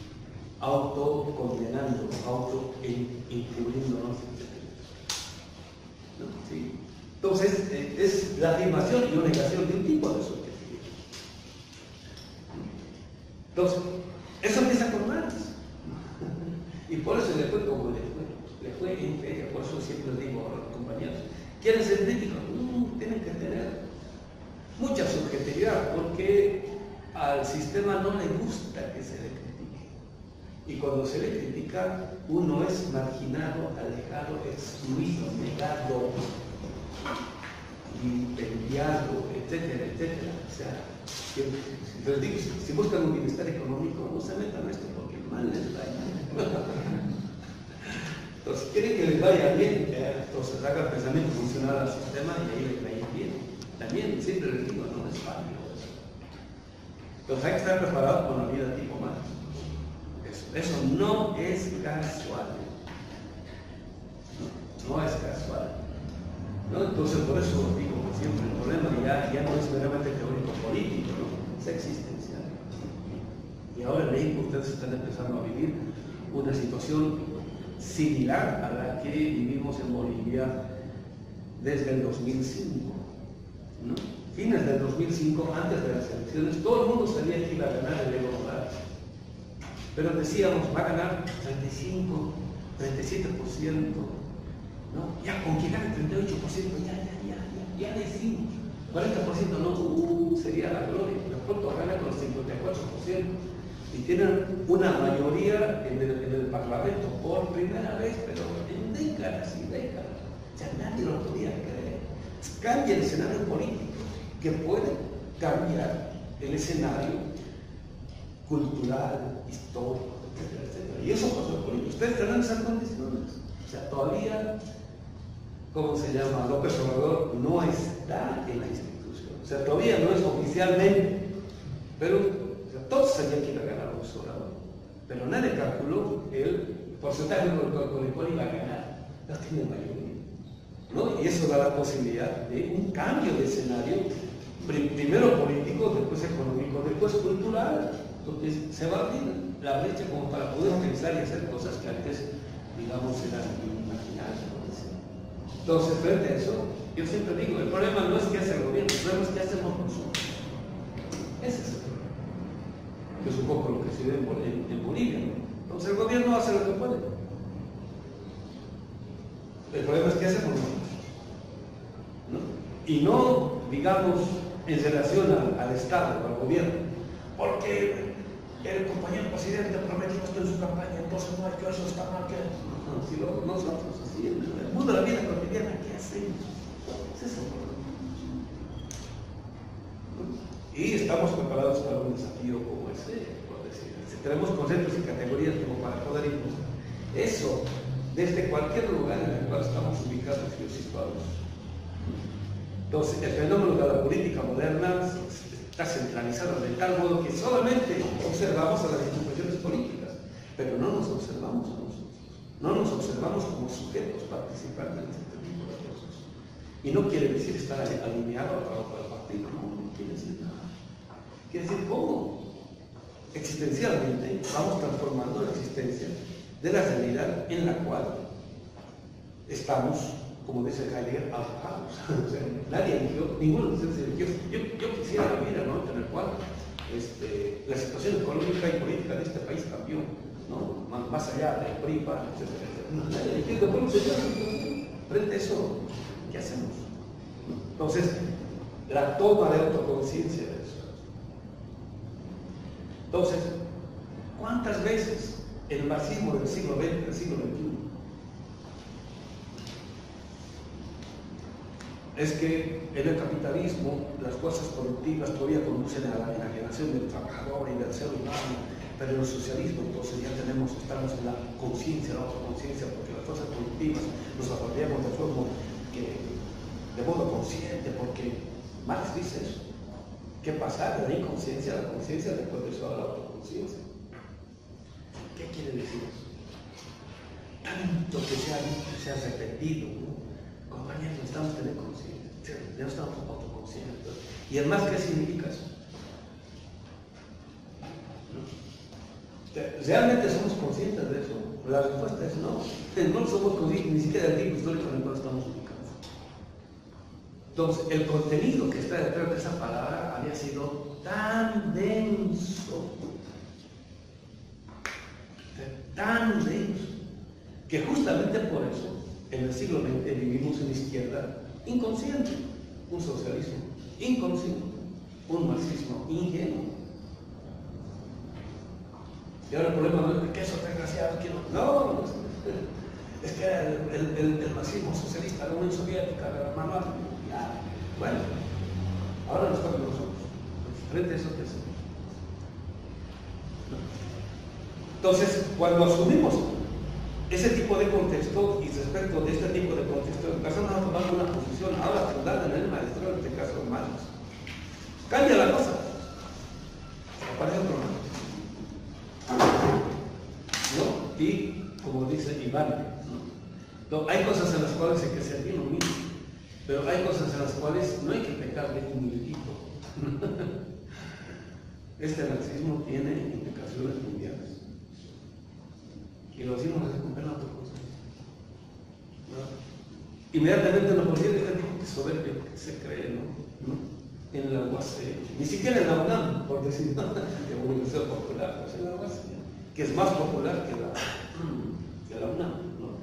autocondenando, auto-encubriéndonos, etcétera. Entonces, eh, es la afirmación y una negación de un tipo de subjetividad. Entonces, eso empieza con Marx. Y por eso le fue como le fue. Le fue en feria. Por eso siempre les digo a los compañeros, ¿quieren ser críticos? No, tienen que tener mucha subjetividad, porque al sistema no le gusta que se le critique. Y cuando se le critica, uno es marginado, alejado, excluido, negado, vilipendiado, etcétera, etcétera. O sea, si, si, les digo, si, si buscan un bienestar económico, no se metan a esto porque mal les vaya. Entonces, quieren que les vaya bien, eh, entonces hagan pensamiento funcional al sistema y ahí les va a ir bien. También, siempre les digo, no es fácil. Entonces hay que estar preparados con la vida tipo Marx. Eso, eso no es casual. No, no es casual. ¿No? Entonces, por eso digo que siempre el problema ya, ya no es meramente teórico político, ¿no? Es existencial. Y ahora en México ustedes están empezando a vivir una situación similar a la que vivimos en Bolivia desde el dos mil cinco, ¿no? Fines del dos mil cinco, antes de las elecciones, todo el mundo sabía que iba a ganar el Evo Morales. Pero decíamos, va a ganar treinta y cinco, treinta y siete por ciento, ¿no? Ya con que gane treinta y ocho por ciento, ya, ya, ya, ya, ya decimos. cuarenta por ciento no, uh, sería la gloria. De pronto gana con el cincuenta y cuatro por ciento. Y tienen una mayoría en el, en el Parlamento por primera vez, pero en décadas y décadas. Ya nadie lo podía creer. Cambia el escenario político, que puede cambiar el escenario cultural, histórico, etcétera, etcétera. Y eso pasó en política. Ustedes tienen esas condiciones. O sea, todavía, ¿cómo se llama? López Obrador no está en la institución. O sea, todavía no es oficialmente, pero o sea, todos sabían que iba a ganar López Obrador. Pero nadie calculó el porcentaje con el cual iba a ganar. No tiene mayoría, ¿no? Y eso da la posibilidad de un cambio de escenario, primero político, después económico, después cultural, porque se va a abrir la brecha como para poder pensar y hacer cosas que antes, digamos, eran inimaginables. Entonces, frente a eso, yo siempre digo, el problema no es qué hace el gobierno, el problema es qué hacemos nosotros. Ese es el problema. Que es un poco lo que se ve en, en Bolivia, ¿no? Entonces el gobierno hace lo que puede. El problema es qué hacemos nosotros, ¿no? Y no, digamos, en relación al, al Estado, al gobierno, porque el compañero presidente prometió esto en su campaña, entonces no, que eso está mal, que no, si lo, nosotros así, en el mundo de la vida cotidiana, ¿qué hacemos? Ese es el problema. Y estamos preparados para un desafío como ese, por decir, si tenemos conceptos y categorías como para poder irnos. Eso, desde cualquier lugar en el cual estamos ubicados y situados. Entonces, el fenómeno de la política moderna está centralizado de tal modo que solamente observamos a las instituciones políticas, pero no nos observamos a nosotros. No nos observamos como sujetos participantes de este tipo de cosas. Y no quiere decir estar alineado al trabajo del partido, no, no quiere decir nada. Quiere decir cómo existencialmente vamos transformando la existencia de la realidad en la cual estamos, como dice Heidegger, alojados. O sea, nadie eligió, ninguno de ustedes eligió. Yo, yo quisiera vivir en en el cual este, la situación económica y política de este país cambió, ¿no? Más, más allá del P R I, P A N, etcétera, etcétera. Nadie eligió, después no se dio. Frente a eso, ¿qué hacemos? Entonces, la toma de autoconciencia de eso. Entonces, ¿cuántas veces el marxismo del siglo veinte, del siglo veintiuno, es que en el capitalismo las fuerzas productivas todavía conducen a la enajenación del trabajador y del ser humano, pero en el socialismo entonces ya tenemos, estamos en la conciencia, la autoconciencia, porque las fuerzas productivas nos apropiamos de forma que, de modo consciente, porque Marx dice eso. ¿Qué pasa? De la inconsciencia a la conciencia, después de eso a la autoconciencia. ¿Qué quiere decir eso? Tanto que se ha dicho, se ha repetido, ¿no? Compañeros, necesitamos tener conciencia, no estamos autoconscientes. ¿Y además qué significa eso? ¿No? ¿Realmente somos conscientes de eso? La respuesta es no. No somos conscientes ni siquiera del tipo histórico en el cual estamos ubicados. Entonces, el contenido que está detrás de esa palabra había sido tan denso, tan denso, que justamente por eso, en el siglo veinte vivimos una izquierda inconsciente, un socialismo inconsciente, un marxismo ingenuo. Y ahora el problema no es que esos desgraciados quieren. No, no, es que el, el, el, el marxismo socialista, la Unión Soviética, la mamá. Ya. Bueno, ahora nos toca a nosotros. Frente a eso, ¿qué hacemos? Entonces, cuando asumimos ese tipo de contexto y respecto de este tipo de contexto, empezamos a tomar una posición ahora fundada en el maestro, en este caso Marx. Cambia la cosa. Aparece otro más. ¿No? Y como dice Iván, ¿no? No, hay cosas en las cuales hay que ser bien humilde, pero hay cosas en las cuales no hay que pecar de humildito. Este marxismo tiene implicaciones mundiales. Y lo decimos desde con pena otra cosa. ¿No? Inmediatamente nos conviene este tipo de soberbia que se cree, ¿no? ¿No? En la U A C, ni siquiera en la UNAM, por decir, ¿no? De Universidad Popular, pues en la U A C, que es más popular que la, que la UNAM, ¿no?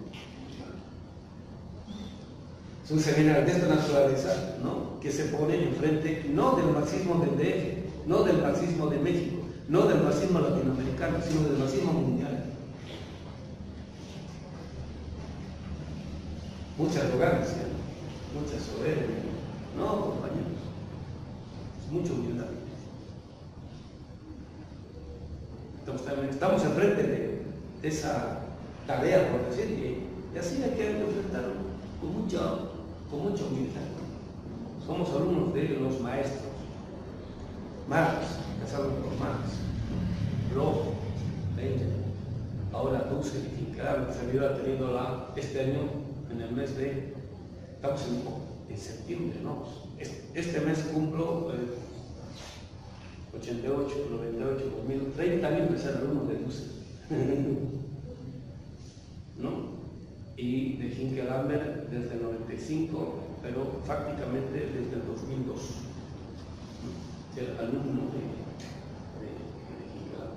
Es un seminario de esta naturaleza, ¿no? Que se pone enfrente no del marxismo del D F, no del marxismo de México, no del marxismo latinoamericano, sino del marxismo mundial. Mucha arrogancia, mucha soberbia. No, compañeros, es mucha humildad. Entonces, estamos enfrente de esa tarea, por decir, y así hay que enfrentarlo con mucha, con mucha humildad. Somos alumnos de los maestros. Marx, casado con Marx, Bloch, Lenin, ahora Dussel y Finkelham, el servidor ha tenido la, este año, en el mes de, estamos en, en septiembre, ¿no? Este, este mes cumplo eh, ochenta y ocho, noventa y ocho, dos mil, treinta años de ser alumno de Dussel, ¿no? Y de Finkelham desde el noventa y cinco, pero prácticamente desde el dos mil dos, ¿no? El alumno de, de, de Finkelham.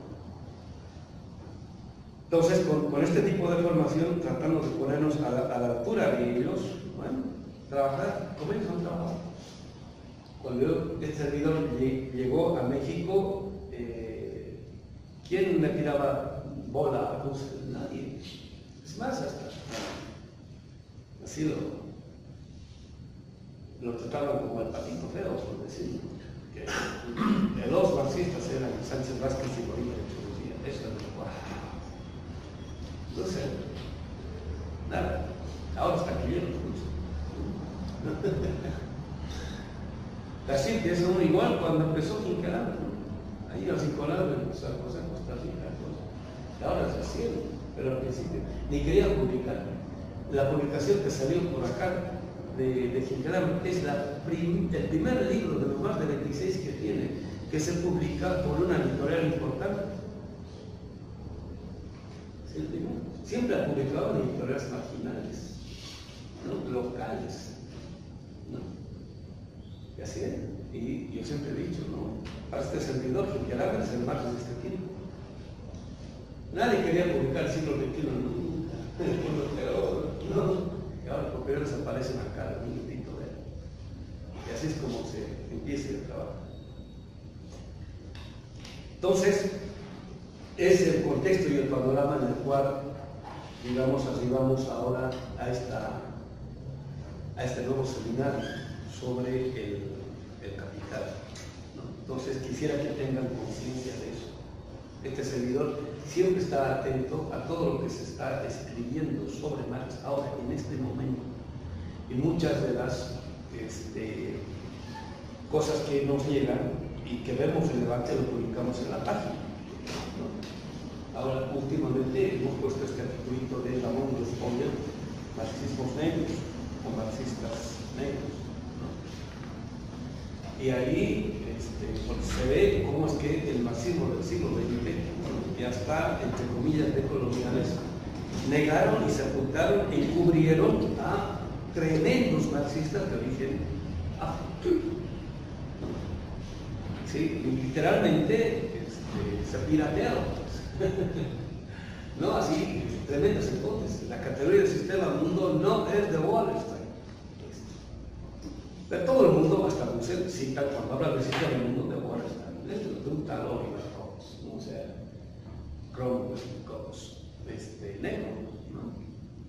Entonces, con, con este tipo de formación, tratando de ponernos a la, a la altura de ellos, bueno, trabajar, como ellos han trabajado. Cuando este servidor llegó a México, eh, ¿quién le tiraba bola a Dussel? Nadie. Es más, hasta así lo, lo trataban como el patito feo, por decirlo. Que, que los marxistas eran Sánchez Vázquez y Bolívar Echeverría. Eso es lo cual. No sé, nada. Ahora está cayendo mucho. Así que es uno igual cuando empezó Finkelham, ¿no? Ahí los Nicolás de San José, Costa Rica, y ahora se hicieron, pero al principio ni querían publicar. La publicación que salió por acá de, de Finkelham es la prim, el primer libro de los más de veintiséis que tiene, que se publica por una editorial importante. ¿Sí? Siempre ha publicado en editoriales marginales, ¿no? Locales, ¿no? Y así es. Y yo siempre he dicho, ¿no? Para este servidor, Finkelham es el Marx de este tiempo. Nadie quería publicar el siglo veintiuno nunca. No. Y ahora por primera vez aparecen acá un minutito de él. Y así es como se empieza el trabajo. Entonces, es el contexto y el panorama en el cual, digamos, arribamos ahora a, esta, a este nuevo seminario sobre el, el capital, ¿no? Entonces quisiera que tengan conciencia de eso. Este servidor siempre está atento a todo lo que se está escribiendo sobre Marx ahora, en este momento. Y muchas de las este, cosas que nos llegan y que vemos relevante lo publicamos en la página, ¿no? Ahora, últimamente hemos puesto este articulito de Ramón de Sponger, marxismos negros o marxistas negros. Y ahí este, pues, se ve cómo es que el marxismo del siglo veinte, ¿no? Ya está, entre comillas, de coloniales, negaron y sepultaron y cubrieron a tremendos marxistas de origen afro. Sí, literalmente este, se piratearon. Pues. No, así, tremendas hipótesis. La categoría del sistema mundo no es de Wallerstein. De todo el mundo, hasta Russell cita cuando habla del sistema mundo de Wallerstein, es de un tal Oliver Ross, ¿no? O sea, Cromwell, este, Negro, ¿no?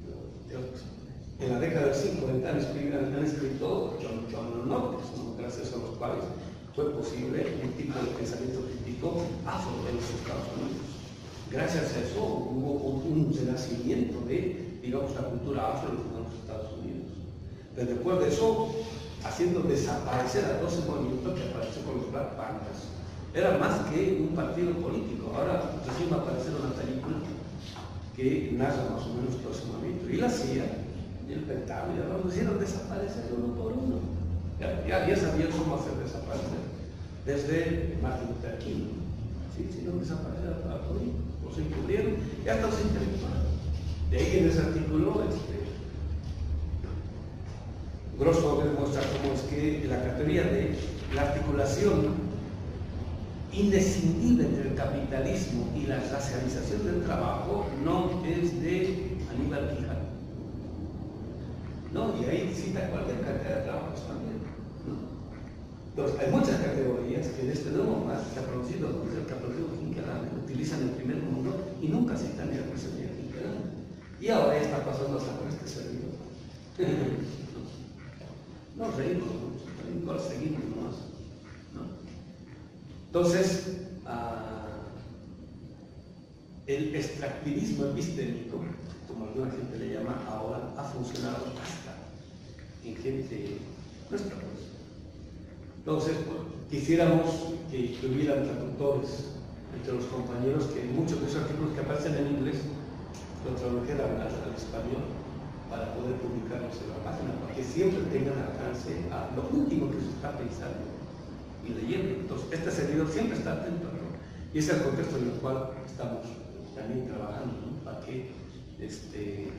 En la década del cincuenta han escrito, han escrito John, John Knox, ¿no? Gracias a los cuales fue posible un tipo de pensamiento crítico afro en los Estados Unidos. Gracias a eso hubo un renacimiento de, digamos, la cultura afro en los Estados Unidos. Pero después de eso, haciendo desaparecer a todo ese movimiento que apareció con los Black Panthers, era más que un partido político. Ahora recién va a aparecer una película que narra más o menos todo ese movimiento. Y la C I A y el Pentágono ya lo hicieron desaparecer uno por uno. Ya, ya, ya sabían cómo hacer desaparecer. Desde Martin Luther King, ¿sí? Hicieron desaparecer a la política, los encubrieron y hasta los intelectuales. De ahí en ese artículo, este, Grossberg muestra cómo es que la categoría de la articulación indescindible entre el capitalismo y la racialización del trabajo no es de Aníbal Quijano. No, y ahí cita cualquier cantidad de trabajos también. ¿No? Entonces, hay muchas categorías que en este nuevo más que ha producido, el que ha producido Hinkelhammer, utilizan el primer mundo y nunca citan ni a Hinkelhammer. Y ahora ya está pasando hasta por este servidor. No reímos, no seguimos nomás. ¿No? Entonces, uh, el extractivismo epistémico, como alguna gente le llama ahora, ha funcionado hasta en gente nuestra. Pues. Entonces, pues, quisiéramos que, que hubieran traductores entre los compañeros, que muchos de esos artículos que aparecen en inglés lo tradujeran al, al español para poder publicarlos en la página, para que siempre tengan alcance a lo último que se está pensando y leyendo. Entonces, este servidor siempre está atento, ¿no? Y ese es el contexto en el cual estamos también trabajando, ¿no? Para que este,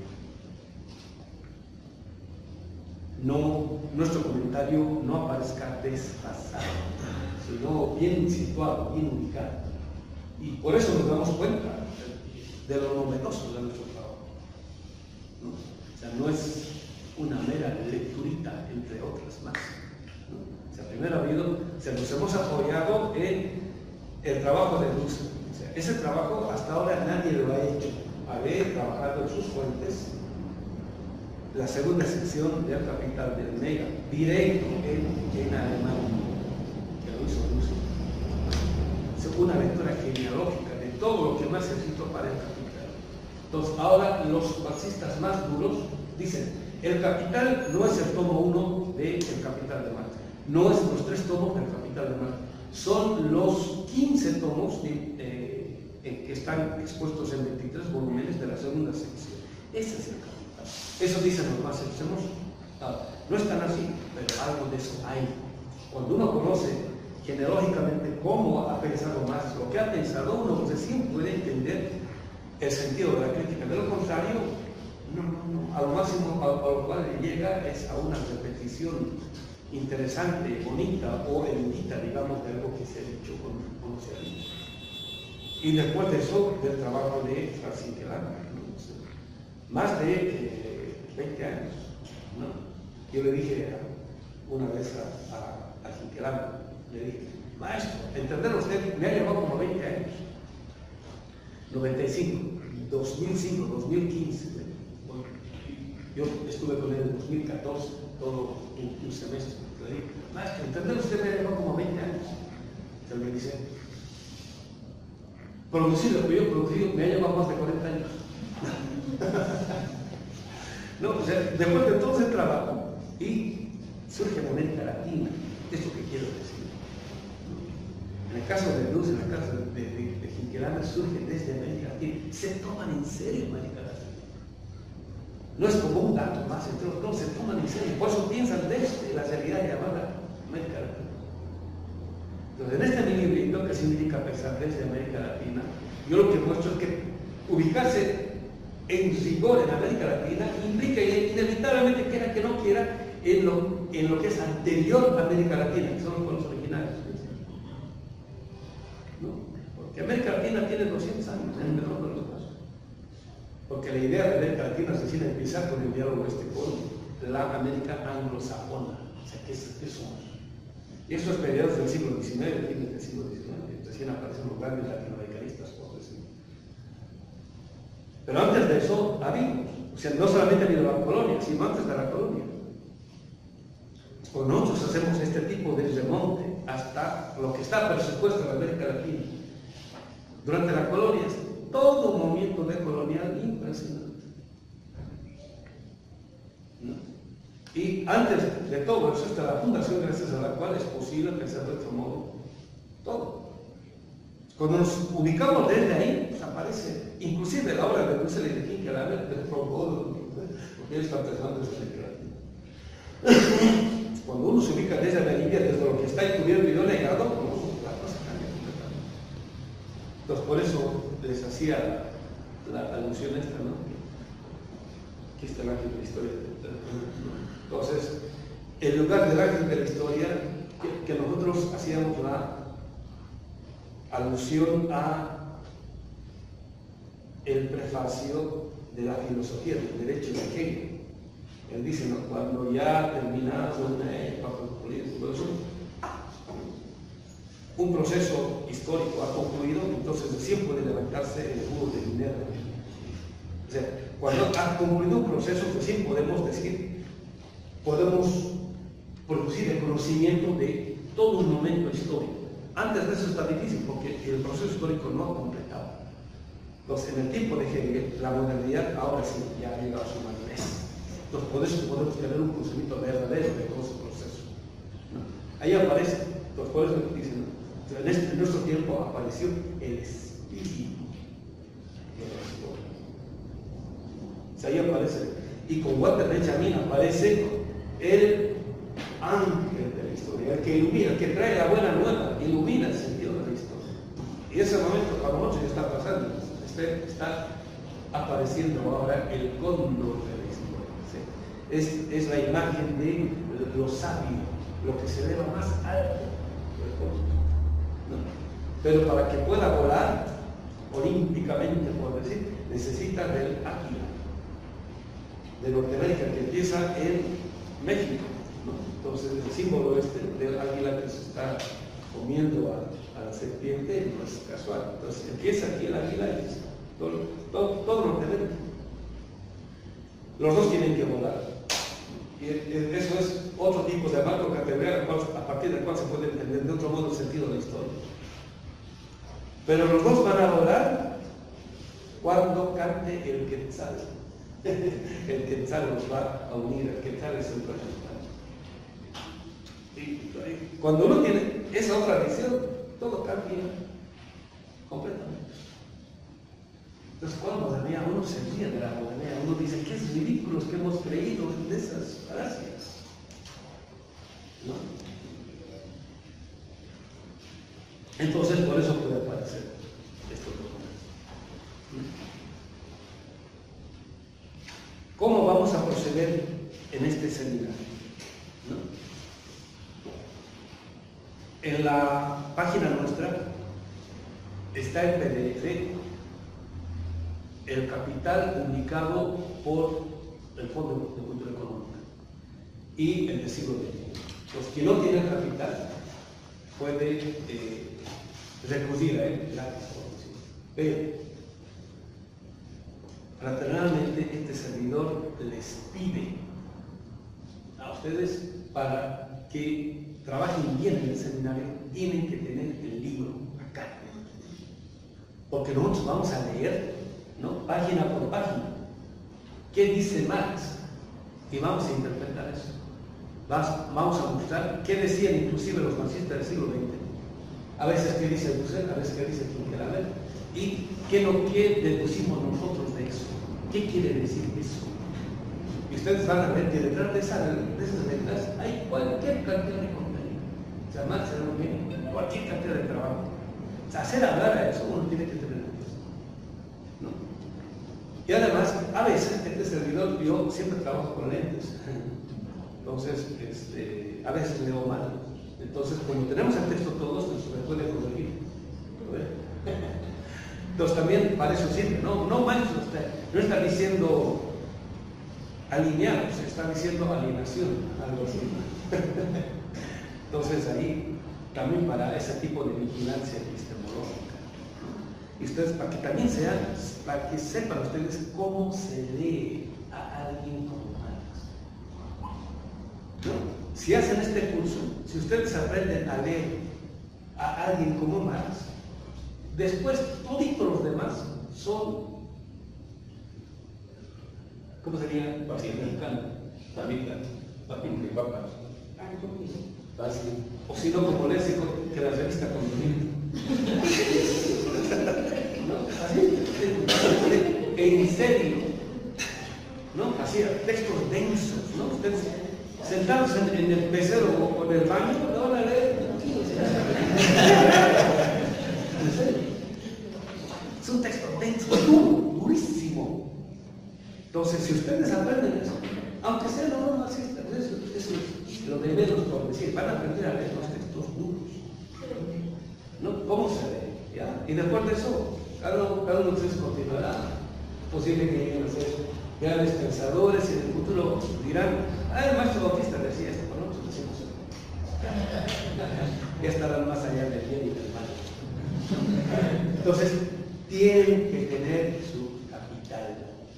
no, nuestro comentario no aparezca desfasado, sino bien situado, bien ubicado. Y por eso nos damos cuenta de lo novedoso de nuestro trabajo, ¿no? O sea, no es una mera lecturita entre otras más, ¿no? O sea, primero ha habido, o sea, nos hemos apoyado en el trabajo de Russell. O sea, ese trabajo hasta ahora nadie lo ha hecho. Haber trabajado en sus fuentes, la segunda sección del Capital del Mega, directo en, en alemán, que lo hizo Russell. Una lectura genealógica de todo lo que más se escrito para el Capital. Entonces, ahora los marxistas más duros dicen, el Capital no es el tomo uno del Capital de Marx, no es los tres tomos del Capital de Marx, son los quince tomos de, eh, eh, que están expuestos en veintitrés volúmenes de la segunda sección. Ese es el Capital. Eso dicen los más extremos. Ah, no es tan así, pero algo de eso hay. Cuando uno conoce genealógicamente cómo ha pensado Marx, lo que ha pensado, uno recién puede entender el sentido de la crítica. De lo contrario, no, no, no. A lo máximo a, a lo cual llega es a una repetición interesante, bonita o erudita, digamos, de algo que se ha dicho con, con se ha dicho. Y después de eso, del trabajo de Franz Hinkelhammer, ¿no? Más de eh, veinte años, ¿no? Yo le dije a, una vez a, a, a Hinkelhammer, le dije, maestro, entenderlo usted, me ha llevado como veinte años, noventa y cinco, dos mil cinco, dos mil quince, bueno, yo estuve con él en dos mil catorce, todo un, un semestre, le dije, maestro, entenderlo usted me ha llevado como veinte años, entonces me dice, producir lo que yo he producido me ha llevado más de cuarenta años. No, o sea, después de todo ese trabajo, y surge la América Latina, es lo que quiero decir. En el caso de Luz, en el caso de, de, de, de Hinkelhammer, surge desde América Latina. Se toman en serio América Latina. No es como un dato más, entre otros, se toman en serio. Por eso piensan desde la realidad llamada América Latina. Entonces, en este mini librito, que significa pensar desde América Latina, yo lo que muestro es que ubicarse en rigor en América Latina implica inevitablemente, quiera que no quiera, quiera, en lo, en lo que es anterior a América Latina, que son los pueblos originarios. ¿No? Porque América Latina tiene doscientos años, en el menor de los casos. Porque la idea de América Latina se decide empezar con el diálogo este con la América anglosajona. O sea, ¿qué, es, qué somos? Y eso es mediados del siglo diecinueve, fines del siglo diecinueve. Recién aparecen los grandes latinoamericanistas, por decirlo. Pero antes de eso, había. O sea, no solamente ha habido la colonia, sino antes de la colonia. Pues nosotros hacemos este tipo de remonte hasta lo que está presupuesto en América Latina. Durante la colonia, todo movimiento decolonial impresionante. ¿No? Y antes de todo eso está la fundación, gracias a la cual es posible pensar de otro modo todo. Cuando nos ubicamos desde ahí, pues aparece, inclusive la obra de Russell y de King, que la de Procodo, porque él está pensando en este creativo. Cuando uno se ubica desde Bolivia, desde lo que está estudiando y no negado, pues, la cosa cambia completamente. Entonces, por eso les hacía la, la alusión esta, ¿no? Aquí está el ángel de la historia. Entonces, en lugar del ángel de la historia, que, que nosotros hacíamos la alusión a el prefacio de la filosofía del derecho de Hegel. Él dice, ¿no? Cuando ya ha terminado una época política, un proceso histórico ha concluido, entonces recién puede levantarse el jugo de dinero. O sea, cuando ha concluido un proceso, recién podemos decir, podemos producir el conocimiento de todo un momento histórico. Antes de eso está difícil, porque el proceso histórico no ha completado. Entonces, en el tiempo de Hegel, la modernidad ahora sí ya ha llegado a su madurez. Entonces, por eso podemos tener un conocimiento verdadero de todo ese proceso. ¿No? Ahí aparece, entonces, por eso dicen, ¿no? en, este, en nuestro tiempo apareció el espíritu de la historia. O sea, ahí aparece, y con Walter Benjamin aparece el ángel de la historia, el que ilumina, el que trae la buena nueva, ilumina el sentido de la historia. Y ese momento, cuando nosotros ya está pasando, este, está apareciendo ahora el cóndor de la historia. ¿Sí? Es, es la imagen de lo sabio, lo que se eleva más alto del cóndor. ¿No? Pero para que pueda volar olímpicamente, por decir, necesita del águila de Norteamérica, que empieza en México. ¿No? Entonces, el símbolo este del águila que se está comiendo a, a la serpiente no es casual. Entonces, empieza aquí el águila y es todo, todo, todo Norteamérica. Los dos tienen que volar. Y eso es otro tipo de marco categorial a partir del cual se puede entender de otro modo el sentido de la historia. Pero los dos van a volar cuando cante el Quetzal. El Quetzal los va a unir, el Quetzal es el representante. Y cuando uno tiene esa otra visión, todo cambia completamente. Entonces, cuando modernidad, uno se ríe de la modernidad, uno dice, qué ridículos que hemos creído de esas falacias. ¿No? Entonces, por eso puede aparecer estos documentos. ¿Cómo vamos a proceder en este seminario? ¿No? En la página nuestra está el P D F, el capital publicado por el Fondo de Cultura Económica y el de siglo veintiuno. Los que no tienen capital puede eh, recurrir a él gratis, pero fraternalmente este servidor les pide a ustedes, para que trabajen bien en el seminario, tienen que tener el libro acá, porque nosotros vamos a leer, ¿no? Página por página, qué dice Marx, y vamos a interpretar eso. Vamos a mostrar qué decían inclusive los marxistas del siglo veinte, a veces qué dice Husserl, a veces qué dice Kinkelhaber, y qué, lo, qué deducimos nosotros de eso, qué quiere decir eso. Y ustedes van a ver que detrás de, esa, de esas letras hay cualquier cantidad de contenido. O sea, Marx era muy bien, cualquier cantidad de trabajo. O sea, hacer hablar a eso uno tiene que tener eso, ¿no? Y además, a veces este servidor, yo siempre trabajo con lentes. Entonces, este, a veces leo mal. Entonces, como tenemos el texto todos, pues se me puede corregir. Entonces, también para eso sirve. No, no manches, no está diciendo alineados, está diciendo alienación, algo así. Entonces, ahí también para ese tipo de vigilancia epistemológica. Y ustedes, para que también sean, para que sepan ustedes cómo se lee a alguien como Marx. ¿No? Si hacen este curso, si ustedes aprenden a leer a alguien como Marx, después todos los demás son, ¿cómo sería? Papita, papita, papas. Fácil. O si no, como léxico, que la revista Condominio. ¿No? Así, en serio, ¿no? Así, textos densos, ¿no? Ustedes sentados en, en el pecero o con el baño, no van a leer tranquilos. En serio. Es un texto denso, duro, durísimo. Entonces, si ustedes aprenden eso, aunque sea no marxista, eso, eso es lo de menos por decir, van a aprender a leer los textos duros. ¿No? ¿Cómo se lee? ¿Ya? Y después de eso, cada uno, cada uno de ustedes continuará. Es posible que lleguen a ser grandes pensadores y en el futuro dirán, ah, el maestro Bautista decía esto, pero nosotros decimos eso. Ya estarán más allá del bien y del mal. Entonces, tienen que tener su capital.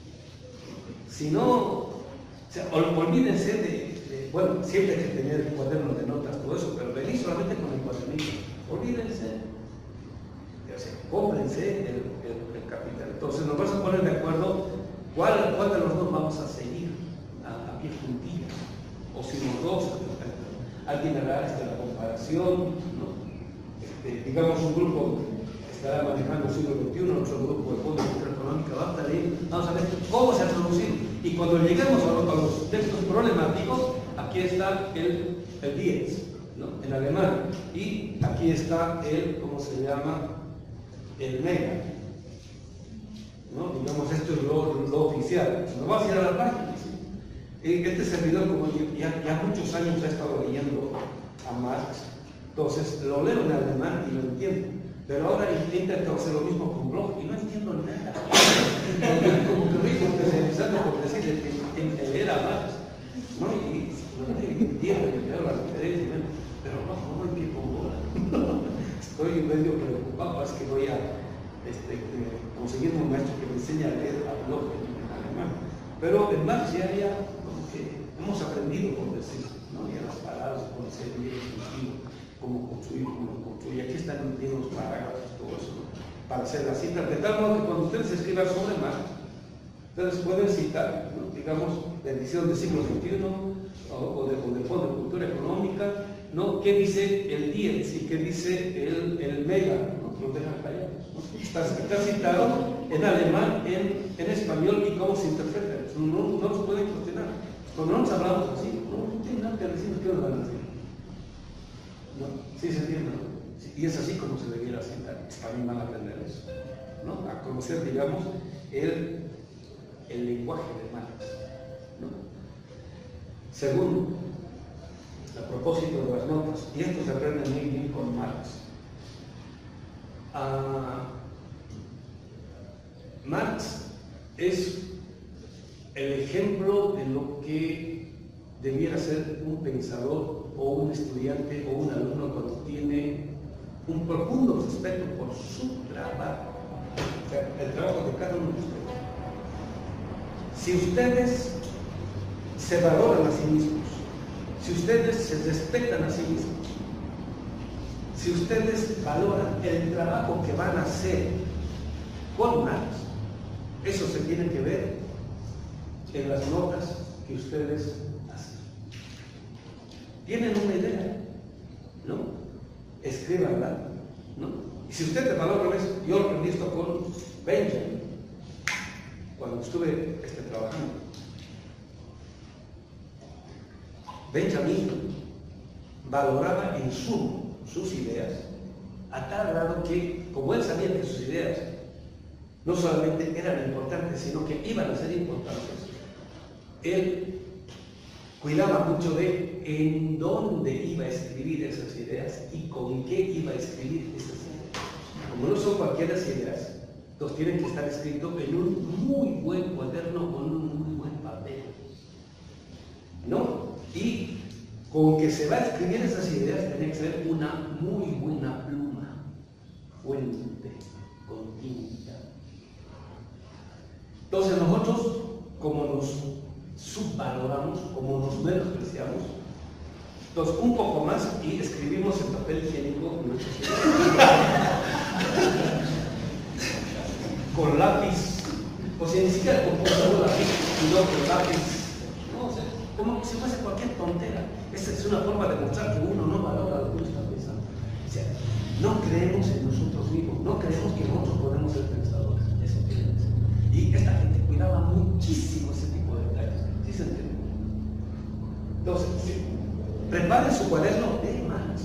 Si no, o sea, olvídense de, de, bueno, siempre hay que tener cuadernos de notas, todo eso, pero venir solamente con el cuadernillo. Olvídense, o sea, cómprense el, el, el capital. Entonces nos vamos a poner de acuerdo cuál, cuál de los dos vamos a seguir a, a pie juntillas, o si los dos, alguien hará este, la comparación, ¿no? Este, digamos un grupo estará manejando el siglo veintiuno, otro grupo de Fondo de Cultura Económica va a estar ahí, vamos a ver cómo se ha traducido. Y cuando lleguemos a los, a los textos problemáticos, aquí está el, el Diez, ¿no? En alemán, y aquí está el, ¿cómo se llama? El Mega, ¿no? Digamos, esto es lo, lo oficial. Nos vamos a ir a la página, ¿sí? Este servidor, como ya, ya muchos años he estado leyendo a Marx, entonces lo leo en alemán y lo entiendo. Pero ahora intento hacer lo mismo con Bloch y no entiendo nada. Como que me estoy especializando por decir en, en leer a Marx, ¿no? Y no entiendo que veo la referencia, pero no, no hay que con bola. Estoy medio preocupado, es que voy a este, conseguir un maestro que me enseñe a leer a Bloch en alemán. Pero en Marx ya, ya como que hemos aprendido, por decir, ¿no? Ya las palabras, por ser bien sentido, cómo construir, cómo construir. Aquí están bien los parágrafos, todo eso, ¿no? Para hacer la cita, de tal modo que cuando ustedes escriban sobre Marx, ustedes pueden citar, ¿no? Digamos, la edición del siglo veintiuno o, o, de, o del Fondo de Cultura Económica, ¿no? ¿Qué dice el Diez y qué dice el, el Mega? ¿No? Nos dejan callados, ¿no? Está, está citado en alemán, en, en español y cómo se interpreta. No, no nos pueden cuestionar. Cuando no nos hablamos así, no, no tiene nada que decirnos qué nos van a decir. ¿No? Sí se entiende, ¿no? Sí, y es así como se debiera citar. También van a aprender eso, ¿no? A conocer, digamos, el, el lenguaje de Marx, ¿no? Segundo, a propósito de las notas, y esto se aprende muy bien con Marx. Uh, Marx es el ejemplo de lo que debiera ser un pensador o un estudiante o un alumno cuando tiene un profundo respeto por su trabajo, o sea, el trabajo de cada uno de ustedes. Si ustedes se valoran a sí mismos, si ustedes se respetan a sí mismos, si ustedes valoran el trabajo que van a hacer con Marx, eso se tiene que ver en las notas que ustedes hacen. Tienen una idea, ¿no? Escríbanla, ¿no? Y si ustedes valoran eso, yo lo aprendí esto con Benjamin, cuando estuve este, trabajando. Benjamin valoraba en su, sus ideas a tal grado que, como él sabía que sus ideas no solamente eran importantes, sino que iban a ser importantes, él cuidaba mucho de en dónde iba a escribir esas ideas y con qué iba a escribir esas ideas. Como no son cualquiera ideas, entonces tienen que estar escritos en un muy buen cuaderno con un muy buen papel, ¿no? Y con que se va a escribir esas ideas tiene que ser una muy buena pluma, fuente, con tinta. Entonces nosotros, como nos subvaloramos, como nos menospreciamos, entonces un poco más y escribimos en papel higiénico nuestras ideas. Con lápiz, o sea, ni siquiera con un solo lápiz, sino con lápiz, no, o sea, como si fuese cualquier tontera. Esa es una forma de mostrar que uno no valora lo que uno está pensando. O sea, no creemos en nosotros mismos, no creemos que nosotros podemos ser pensadores. Eso tiene que ser. Y esta gente cuidaba muchísimo ese tipo de detalles. ¿Sí se entiende? Entonces, sí, preparen su cuaderno de manos.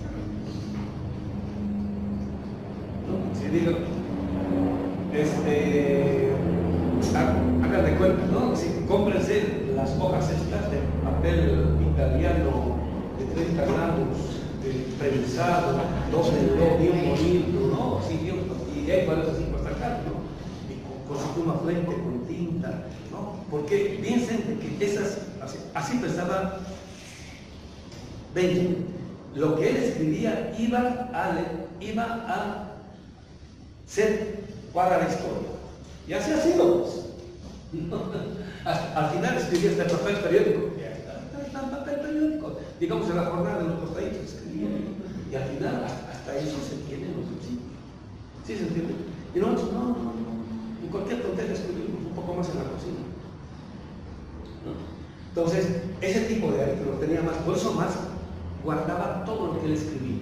¿No? Si digo, este, hagan de cuenta, ¿no? Si cómprense las hojas estas de papel italiano de treinta gramos, de prensado, doble de bien bonito, ¿no? Sí, bien, y hay varios así para sacar, ¿no? Y con, con su pluma fuente, con tinta, ¿no? Porque piensen de que esas, así, así pensaba Benjamin. Lo que él escribía iba a, iba a ser para la historia. Y así ha sido, pues. Al final escribía hasta el papel periódico. Está en papel periódico. Digamos en la jornada de los costaditos escribía. Y al final hasta, hasta eso se tiene en los sitios. ¿Sí se entiende? Y nosotros no, no, no. En cualquier tontería escribimos un poco más en la cocina. ¿No? Entonces, ese tipo de hábito lo tenía más. Por eso más guardaba todo lo que él escribía.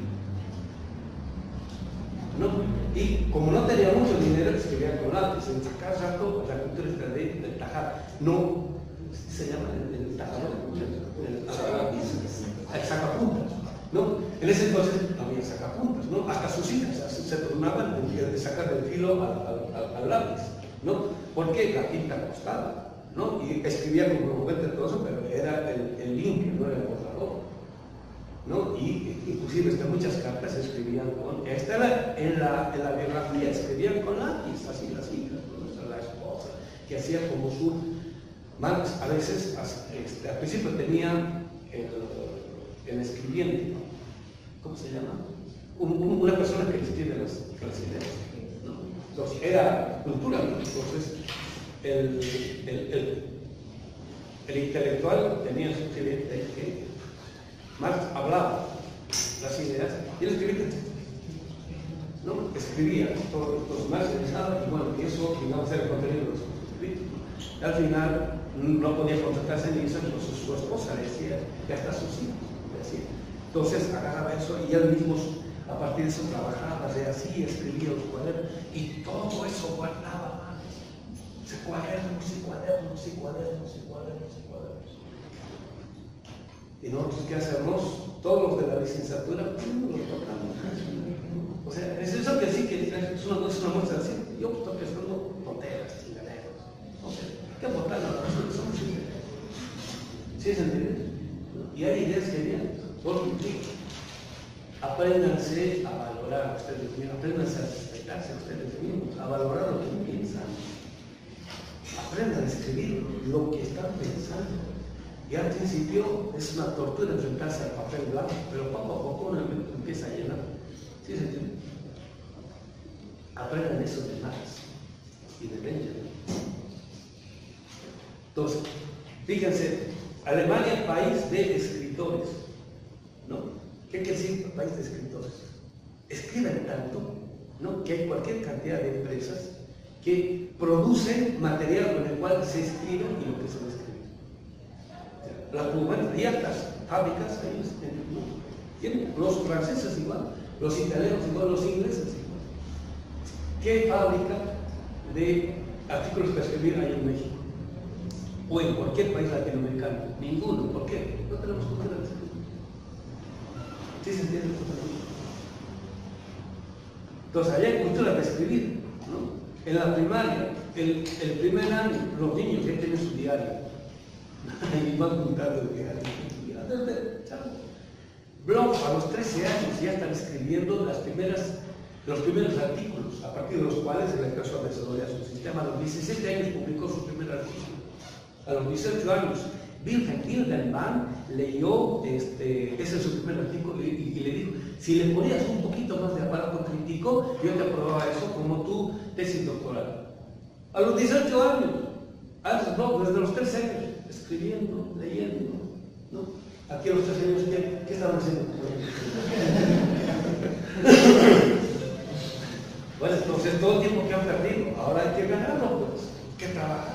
¿No? Y como no tenía mucho dinero, escribía con lápiz. En cada rato la cultura está de, de tajar. No, se llama el, el tajador, el, el, el sacapuntas. ¿No? En ese entonces no había sacapuntas, ¿no? Hasta sus hijas se turnaban de sacar del filo al, al, al lápiz, ¿no? Porque la tinta costaba, ¿no? Y escribía con globete todo eso, pero era el, el limpio, no era el borrador, ¿no? Y inclusive hasta muchas cartas se escribían con, esta era en la, en la biografía, escribían con lápiz, así las hijas, ¿no? La esposa, que hacía como su, más a veces, este, al principio tenía el, el escribiente, ¿cómo se llama? Un, un, una persona que escribe las, las ideas, ¿no? Entonces, era cultura, ¿no? Entonces, el, el, el, el intelectual tenía su escribiente que más hablaba las ideas y el escribiente, ¿no? Escribía, todos los más pensaba y bueno, y eso, digamos, era el contenido de los escritos. Al final, no podía contratarse ni eso, entonces su esposa le decía, ya está sus hijos, le decía. Entonces agarraba eso y él mismo a partir de eso trabajaba, de así, escribía los cuadernos y todo eso guardaba, se cuadernos y cuadernos y cuadernos y cuadernos y cuadernos. Y nosotros, ¿qué hacemos? Todos los de la licenciatura, los tocamos. O sea, es eso que sí que es una, es una muestra así. Yo estoy pensando tonteras, chingaderos. O sea, ¿qué aportar a la persona? Son chingaderos. ¿Sí se entiende? Y hay ideas geniales. Por qué? Apréndanse a valorar a ustedes mismos, apréndanse a respetarse a ustedes mismos, a valorar lo que piensan. Aprendan a escribir lo que están pensando. Y al principio es una tortura enfrentarse al papel blanco, pero poco a poco uno empieza a llenar. ¿Sí se entiende? Aprendan eso de Marx y de Benjamin. Entonces, fíjense, Alemania, país de escritores. ¿No? ¿Qué quiere decir país de escritores? Escriben tanto, ¿no? Que hay cualquier cantidad de empresas que producen material con el cual se escribe y lo que se va a escribir. O sea, las plumas y altas fábricas ahí en el mundo. Tienen los franceses igual, los italianos igual, los ingleses igual. ¿Qué fábrica de artículos para escribir hay en México? O en cualquier país latinoamericano. Ninguno. ¿Por qué? No tenemos cultura de escribir. ¿Sí se entiende esto también? Entonces, allá hay cultura de escribir, ¿no? En la primaria, el, el primer año, los niños ya tienen su diario. y va contando que Bloch a los trece años ya estaba escribiendo las primeras, los primeros artículos, a partir de los cuales se le empezó a desarrollar su sistema. A los diecisiete años publicó su primer artículo. A los dieciocho años, Wilhelm Wilhelm leyó, este, ese es su primer artículo, y, y, y le dijo, si le ponías un poquito más de aparato crítico, yo te aprobaba eso como tu tesis doctoral. A los dieciocho años, antes no, desde los trece años, escribiendo, leyendo, ¿no? Aquí a los trece años, ¿qué, qué estaban haciendo? Bueno, entonces todo el tiempo que han perdido, ahora hay que ganarlo, pues, hay que trabajar.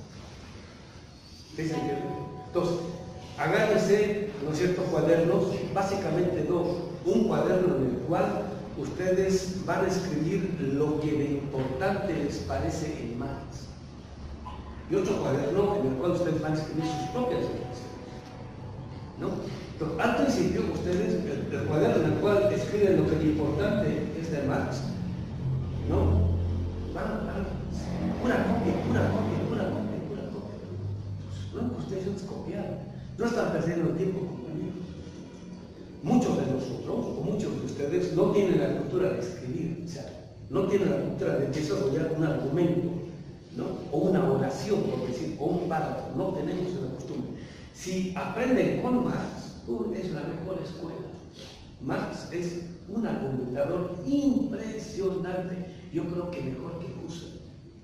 Entonces, agárrense, ¿no es cierto?, cuadernos, básicamente dos. Un cuaderno en el cual ustedes van a escribir lo que de importante les parece en Marx. Y otro cuaderno en el cual ustedes van a escribir sus propias reflexiones, ¿no? Entonces, al principio, ustedes, el, el cuaderno en el cual escriben lo que de importante es de Marx, ¿no? Van, van, pura copia, pura copia, pura copia, pura copia. No, ustedes no copiar, no están perdiendo el tiempo, compañeros. Muchos de nosotros, o muchos de ustedes, no tienen la cultura de escribir, o sea, no tienen la cultura de desarrollar un argumento, ¿no? O una oración, por decir, o un párrafo, no tenemos esa costumbre. Si aprenden con Marx, uh, es la mejor escuela. Marx es un argumentador impresionante, yo creo que mejor que Husserl,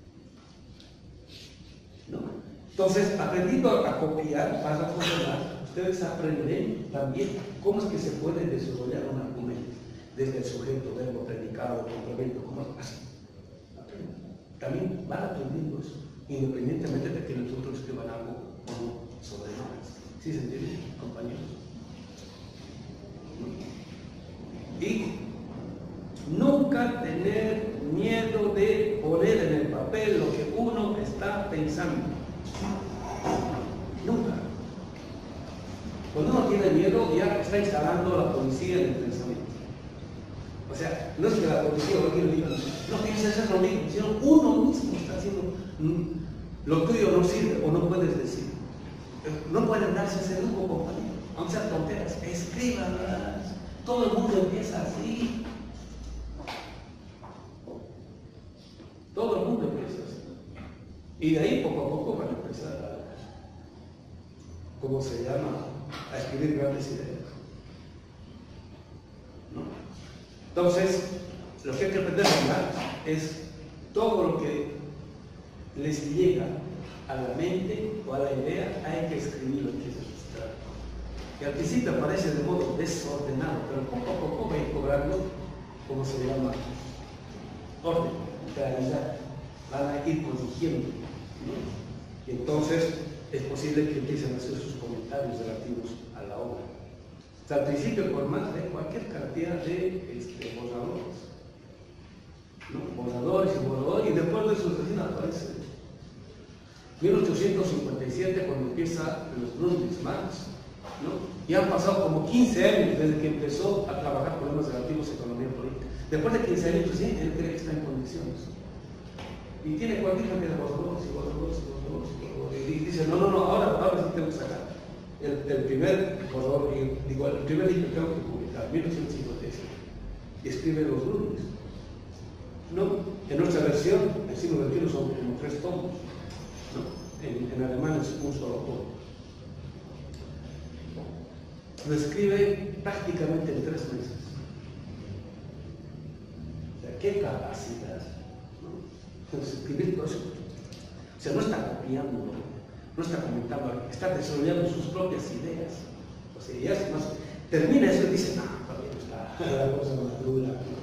¿no? Entonces, aprendiendo a copiar párrafos de Marx, ustedes aprenden también cómo es que se puede desarrollar un argumento, desde el sujeto, verbo, predicado, complemento, cómo así. También van aprendiendo eso, independientemente de que nosotros escriban algo o no sobre Marx. ¿Sí se entiende, compañeros? Y nunca tener miedo de poner en el papel lo que uno está pensando. Nunca. Cuando uno tiene miedo, ya está instalando la policía en el pensamiento. O sea, no es que la policía o alguien diga, no pienses hacer lo mismo, sino uno mismo está haciendo, mm, lo tuyo no sirve o no puedes decir. No pueden darse ese lujo, compañero, aunque sean tonteras, escríbanlas. Todo el mundo empieza así. Todo el mundo empieza así. Y de ahí poco a poco van a empezar a, ¿cómo se llama?, a escribir grandes ideas, ¿no? Entonces, lo que hay que aprender a Marx es todo lo que les llega a la mente o a la idea, hay que escribirlo, hay que registrar. Que al principio parece de modo desordenado, pero poco a poco va a ir cobrando, ¿cómo se llama?, orden, claridad, van a ir corrigiendo, ¿no? Y entonces es posible que empiecen a hacer sus comentarios relativos a la obra. O sea, al principio, por más de cualquier cantidad de este, borradores, ¿no? Borradores y borradores, y después de eso recién aparece mil ochocientos cincuenta y siete, cuando empieza los Grundrisse Marx, ¿no? Y han pasado como quince años desde que empezó a trabajar problemas relativos a economía política. Después de quince años, pues sí, él cree que está en condiciones. Y tiene cualquier cantidad de borradores y borradores y borradores y borradores. Y dice, no, no, no, ahora, ahora sí tengo que sacar. El, el primer borrador, digo, el primer libro que tengo que publicar, mil ochocientos cincuenta y siete. Y escribe los Grundrisse. No, en nuestra versión, el siglo veintiuno son como tres tomos. ¿No? En, en alemán es un solo tomo. Lo escribe prácticamente en tres meses. O sea, qué capacidad, ¿no? Entonces, escribir todo eso. O sea, no está copiando, no está comentando, está desarrollando sus propias ideas. O sea, ya es más, termina eso y dice, ah, todavía está la cosa madura, ¿no?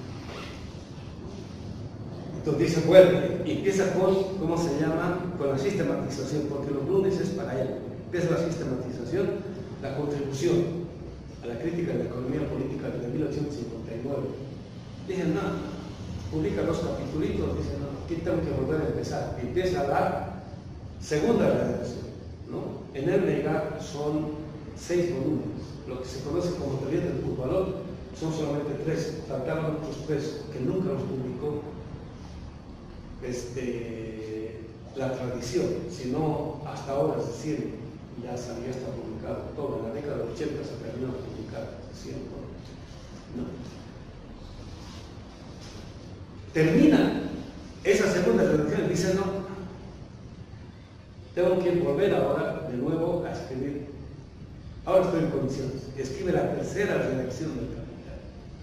Entonces dice, bueno, y empieza con, ¿cómo se llama?, con la sistematización, porque los lunes es para él. Empieza la sistematización, la contribución a la crítica de la economía política de mil ochocientos cincuenta y nueve. Dicen, no, publica dos capítulos, dicen, no, aquí tengo que volver a empezar. Y empieza la segunda redacción, ¿no? En el Lega son seis volúmenes, lo que se conoce como teoría del plusvalor, son solamente tres, faltaban otros tres que nunca los publicó Este, la tradición, sino hasta ahora, es decir, ya sabía, está publicado todo. En la década de ochenta se terminó de publicar, ¿cierto? ¿No? Termina esa segunda redacción y dice: no, tengo que volver ahora de nuevo a escribir. Ahora estoy en condiciones. Escribe la tercera redacción del Capital,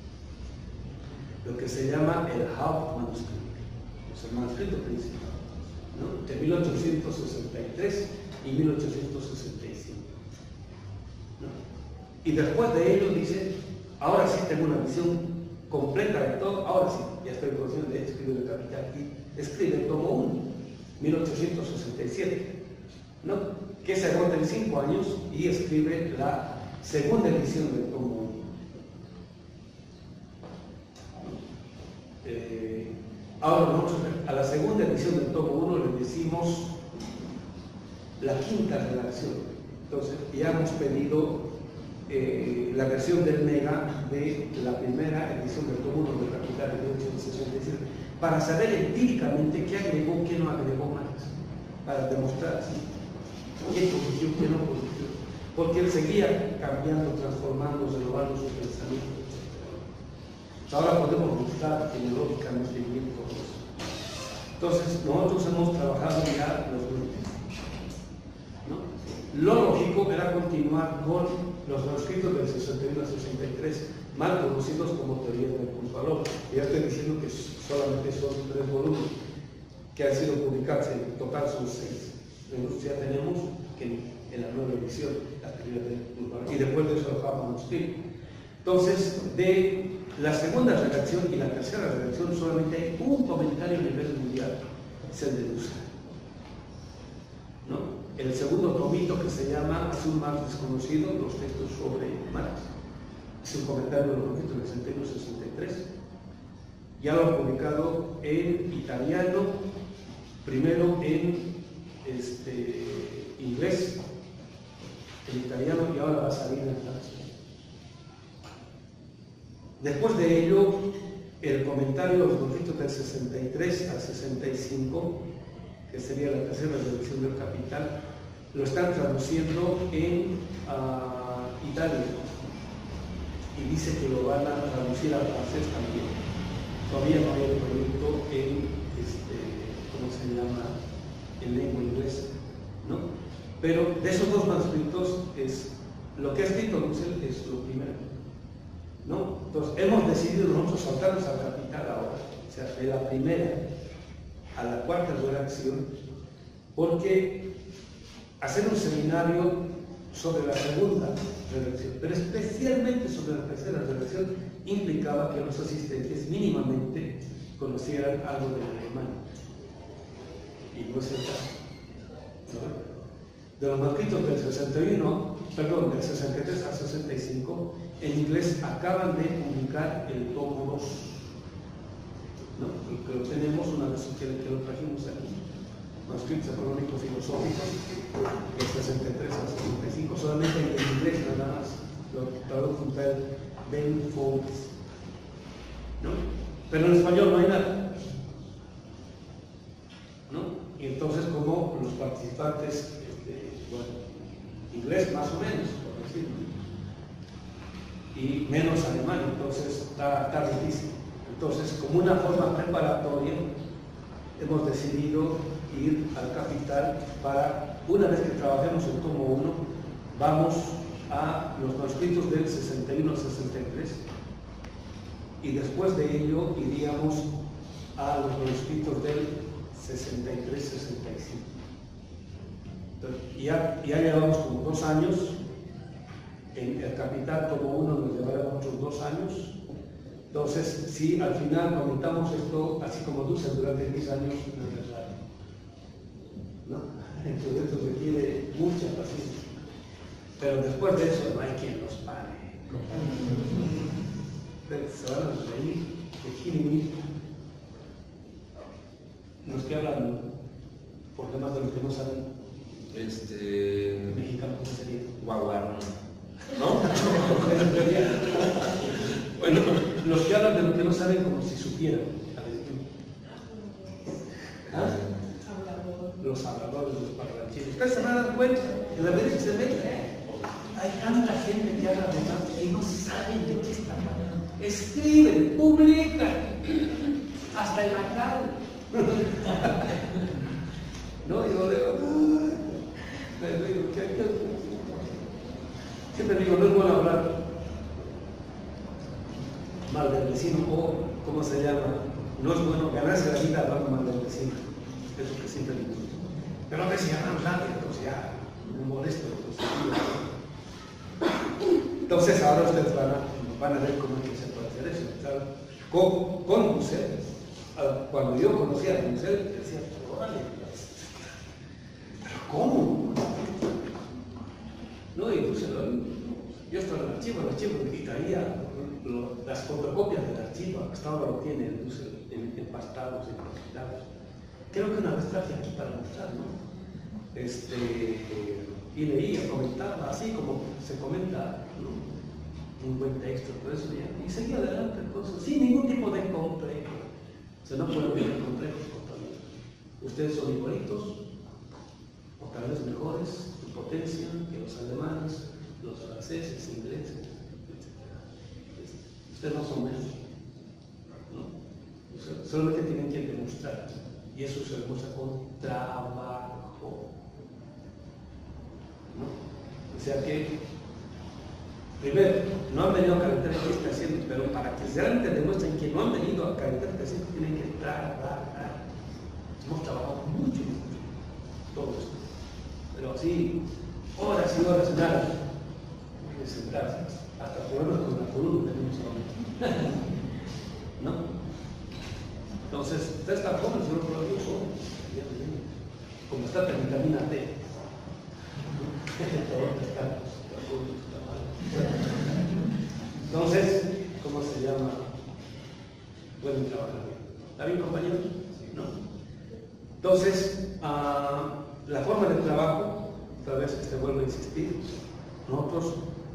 lo que se llama el Hauptmanuscript, es el manuscrito principal, ¿no? De mil ochocientos sesenta y tres y mil ochocientos sesenta y cinco. ¿No? Y después de ello dice: ahora sí tengo una visión completa de todo, ahora sí, ya estoy en condición de escribir el Capital. Y escribe el tomo uno, mil ochocientos sesenta y siete, ¿no? Que se agota en cinco años, y escribe la segunda edición del tomo uno. Eh, ahora nosotros a la segunda edición del tomo uno le decimos la quinta redacción. Entonces ya hemos pedido eh, la versión del Mega de la primera edición del tomo uno del Capital de mil ochocientos sesenta y siete, para saber empíricamente qué agregó, qué no agregó Marx, para demostrar ¿sí? qué corrigió, qué no corrigió, porque él seguía cambiando, transformando, renovando su pensamiento, etcétera. Ahora podemos buscar genealógicamente bien todo eso. Entonces, nosotros hemos trabajado ya los grupos, ¿no? Lo lógico era continuar con los manuscritos del sesenta y uno al sesenta y tres, mal conocidos como teorías del plusvalor. Ya estoy diciendo que solamente son tres volúmenes que han sido publicados, en total son seis. Entonces ya tenemos que en la nueva edición la teoría del plusvalor, y después de eso el Hauptmanuscript. Entonces, de la segunda redacción y la tercera redacción solamente hay un comentario a nivel mundial, es el de Husserl, ¿no? El segundo tomito, que se llama Azul Marx desconocido, los textos sobre Marx, es un comentario de los textos del sesenta y uno sesenta y tres. Ya lo han publicado en italiano, primero en este, inglés, en italiano, y ahora va a salir en francés. Después de ello, el comentario de los conflictos del sesenta y tres al sesenta y cinco, que sería la tercera redacción del Capital, lo están traduciendo en uh, Italia, y dice que lo van a traducir al francés también. Todavía no hay el proyecto en, este, ¿cómo se llama?, en lengua inglesa, ¿no? Pero de esos dos manuscritos, es lo que ha escrito Husserl es lo primero, ¿no? Entonces hemos decidido nosotros saltarnos al Capital ahora, o sea, de la primera a la cuarta redacción, porque hacer un seminario sobre la segunda redacción, pero especialmente sobre la tercera redacción, implicaba que los asistentes mínimamente conocieran algo del alemán, y no es el caso, ¿no? De los manuscritos del sesenta y uno, perdón, del sesenta y tres al sesenta y cinco, en inglés acaban de publicar el tomo dos, ¿no? Y que lo tenemos una vez que, que lo trajimos aquí, manuscritos económicos filosóficos, del sesenta y tres al sesenta y cinco, solamente en inglés nada más, lo tradujo un tal Ben Folks, ¿no? Pero en español no hay nada, ¿no? Y entonces, como los participantes, bueno, inglés más o menos, por decirlo, y menos alemán, entonces está, está difícil. Entonces, como una forma preparatoria, hemos decidido ir al Capital para, una vez que trabajemos el tomo uno, vamos a los manuscritos del sesenta y uno al sesenta y tres, y después de ello iríamos a los manuscritos del sesenta y tres sesenta y cinco. Entonces, ya, ya llevamos como dos años, en el Capital tomo uno nos llevará otros dos años. Entonces, si al final comentamos esto, así como Husserl durante diez años, no es necesario, ¿no? Entonces esto requiere mucha paciencia. Pero después de eso no hay quien los pare. Se van a reír de Gini. Los que hablan por demás de los que no saben. Este. Mexicano, ¿cómo sería? Guaguaro. ¿No? Bueno, los que hablan de lo que no saben como si supieran. ¿Ah? Los habladores, los parlanchines. Ustedes se van a dar cuenta, en la medida que se mete. Hay tanta gente que habla de Marx y no saben de qué está hablando. Escriben, publican, hasta en la cara. No, yo digo, me digo, ¿qué, qué? Siempre digo, no es bueno hablar mal del vecino, o ¿cómo se llama? No es bueno ganarse la vida hablando mal del vecino. Es lo que siempre digo. Pero a veces ya no hablan, entonces ya me molesto. Entonces ahora ustedes van a, van a ver cómo es que se puede hacer eso. ¿Saben? Con, con ustedes. Cuando yo conocía a ustedes, decía, órale, pero ¿cómo? No, y pues yo estaba en el archivo, el archivo y traía lo, las fotocopias del archivo, hasta ahora lo tienen pues, empastados, empaquetados. Creo que una vez traje aquí para mostrar, ¿no? Este, y leía, comentaba, así como se comenta, ¿no? Un buen texto, todo eso, ya, y seguía adelante, cosas, sin ningún tipo de complejo. O sea, no pueden vivir complejos, compañeros. Ustedes son igualitos, o tal vez mejores, en potencia que los alemanes, los franceses, ingleses, etcétera. Ustedes no son menos, ¿no? O sea, solamente tienen que demostrar, y eso se demuestra con trabajo, ¿no? O sea que, primero, no han venido a calentar el que está haciendo, pero para que realmente demuestren que no han venido a calentar el que haciendo, tienen que trabajar. Hemos trabajado mucho, mucho, todo esto. Pero así, horas y horas, nada. De sentarse, hasta problemas con la columna tenemos ahora. ¿No? Entonces, usted está joven, señor Claudio, joven. Como está en vitamina D. Entonces, ¿cómo se llama? Pueden trabajar bien. ¿Está bien, compañeros? ¿No? Entonces, uh, la forma de trabajo, otra vez se vuelve a insistir, nosotros,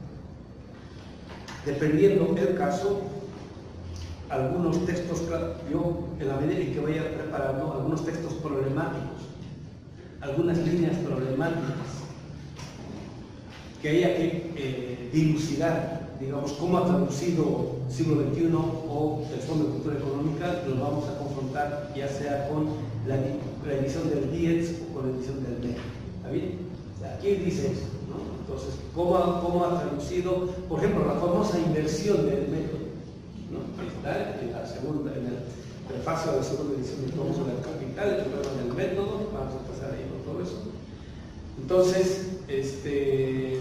dependiendo del caso, algunos textos, yo en la medida en que vaya preparando, algunos textos problemáticos, algunas líneas problemáticas, que haya que eh, dilucidar, digamos, cómo ha traducido siglo veintiuno o el Fondo de Cultura Económica, los vamos a confrontar ya sea con la, la edición del Diez o con la edición del M E. ¿Está bien? O sea, aquí dice eso, ¿no? Entonces, ¿cómo ha, cómo ha traducido, por ejemplo, la famosa inversión del método? ¿No? Ahí está, en la segunda, en el prefacio de la segunda edición del Fórmula del Capital, el problema del método, vamos a pasar ahí con todo eso. Entonces, este,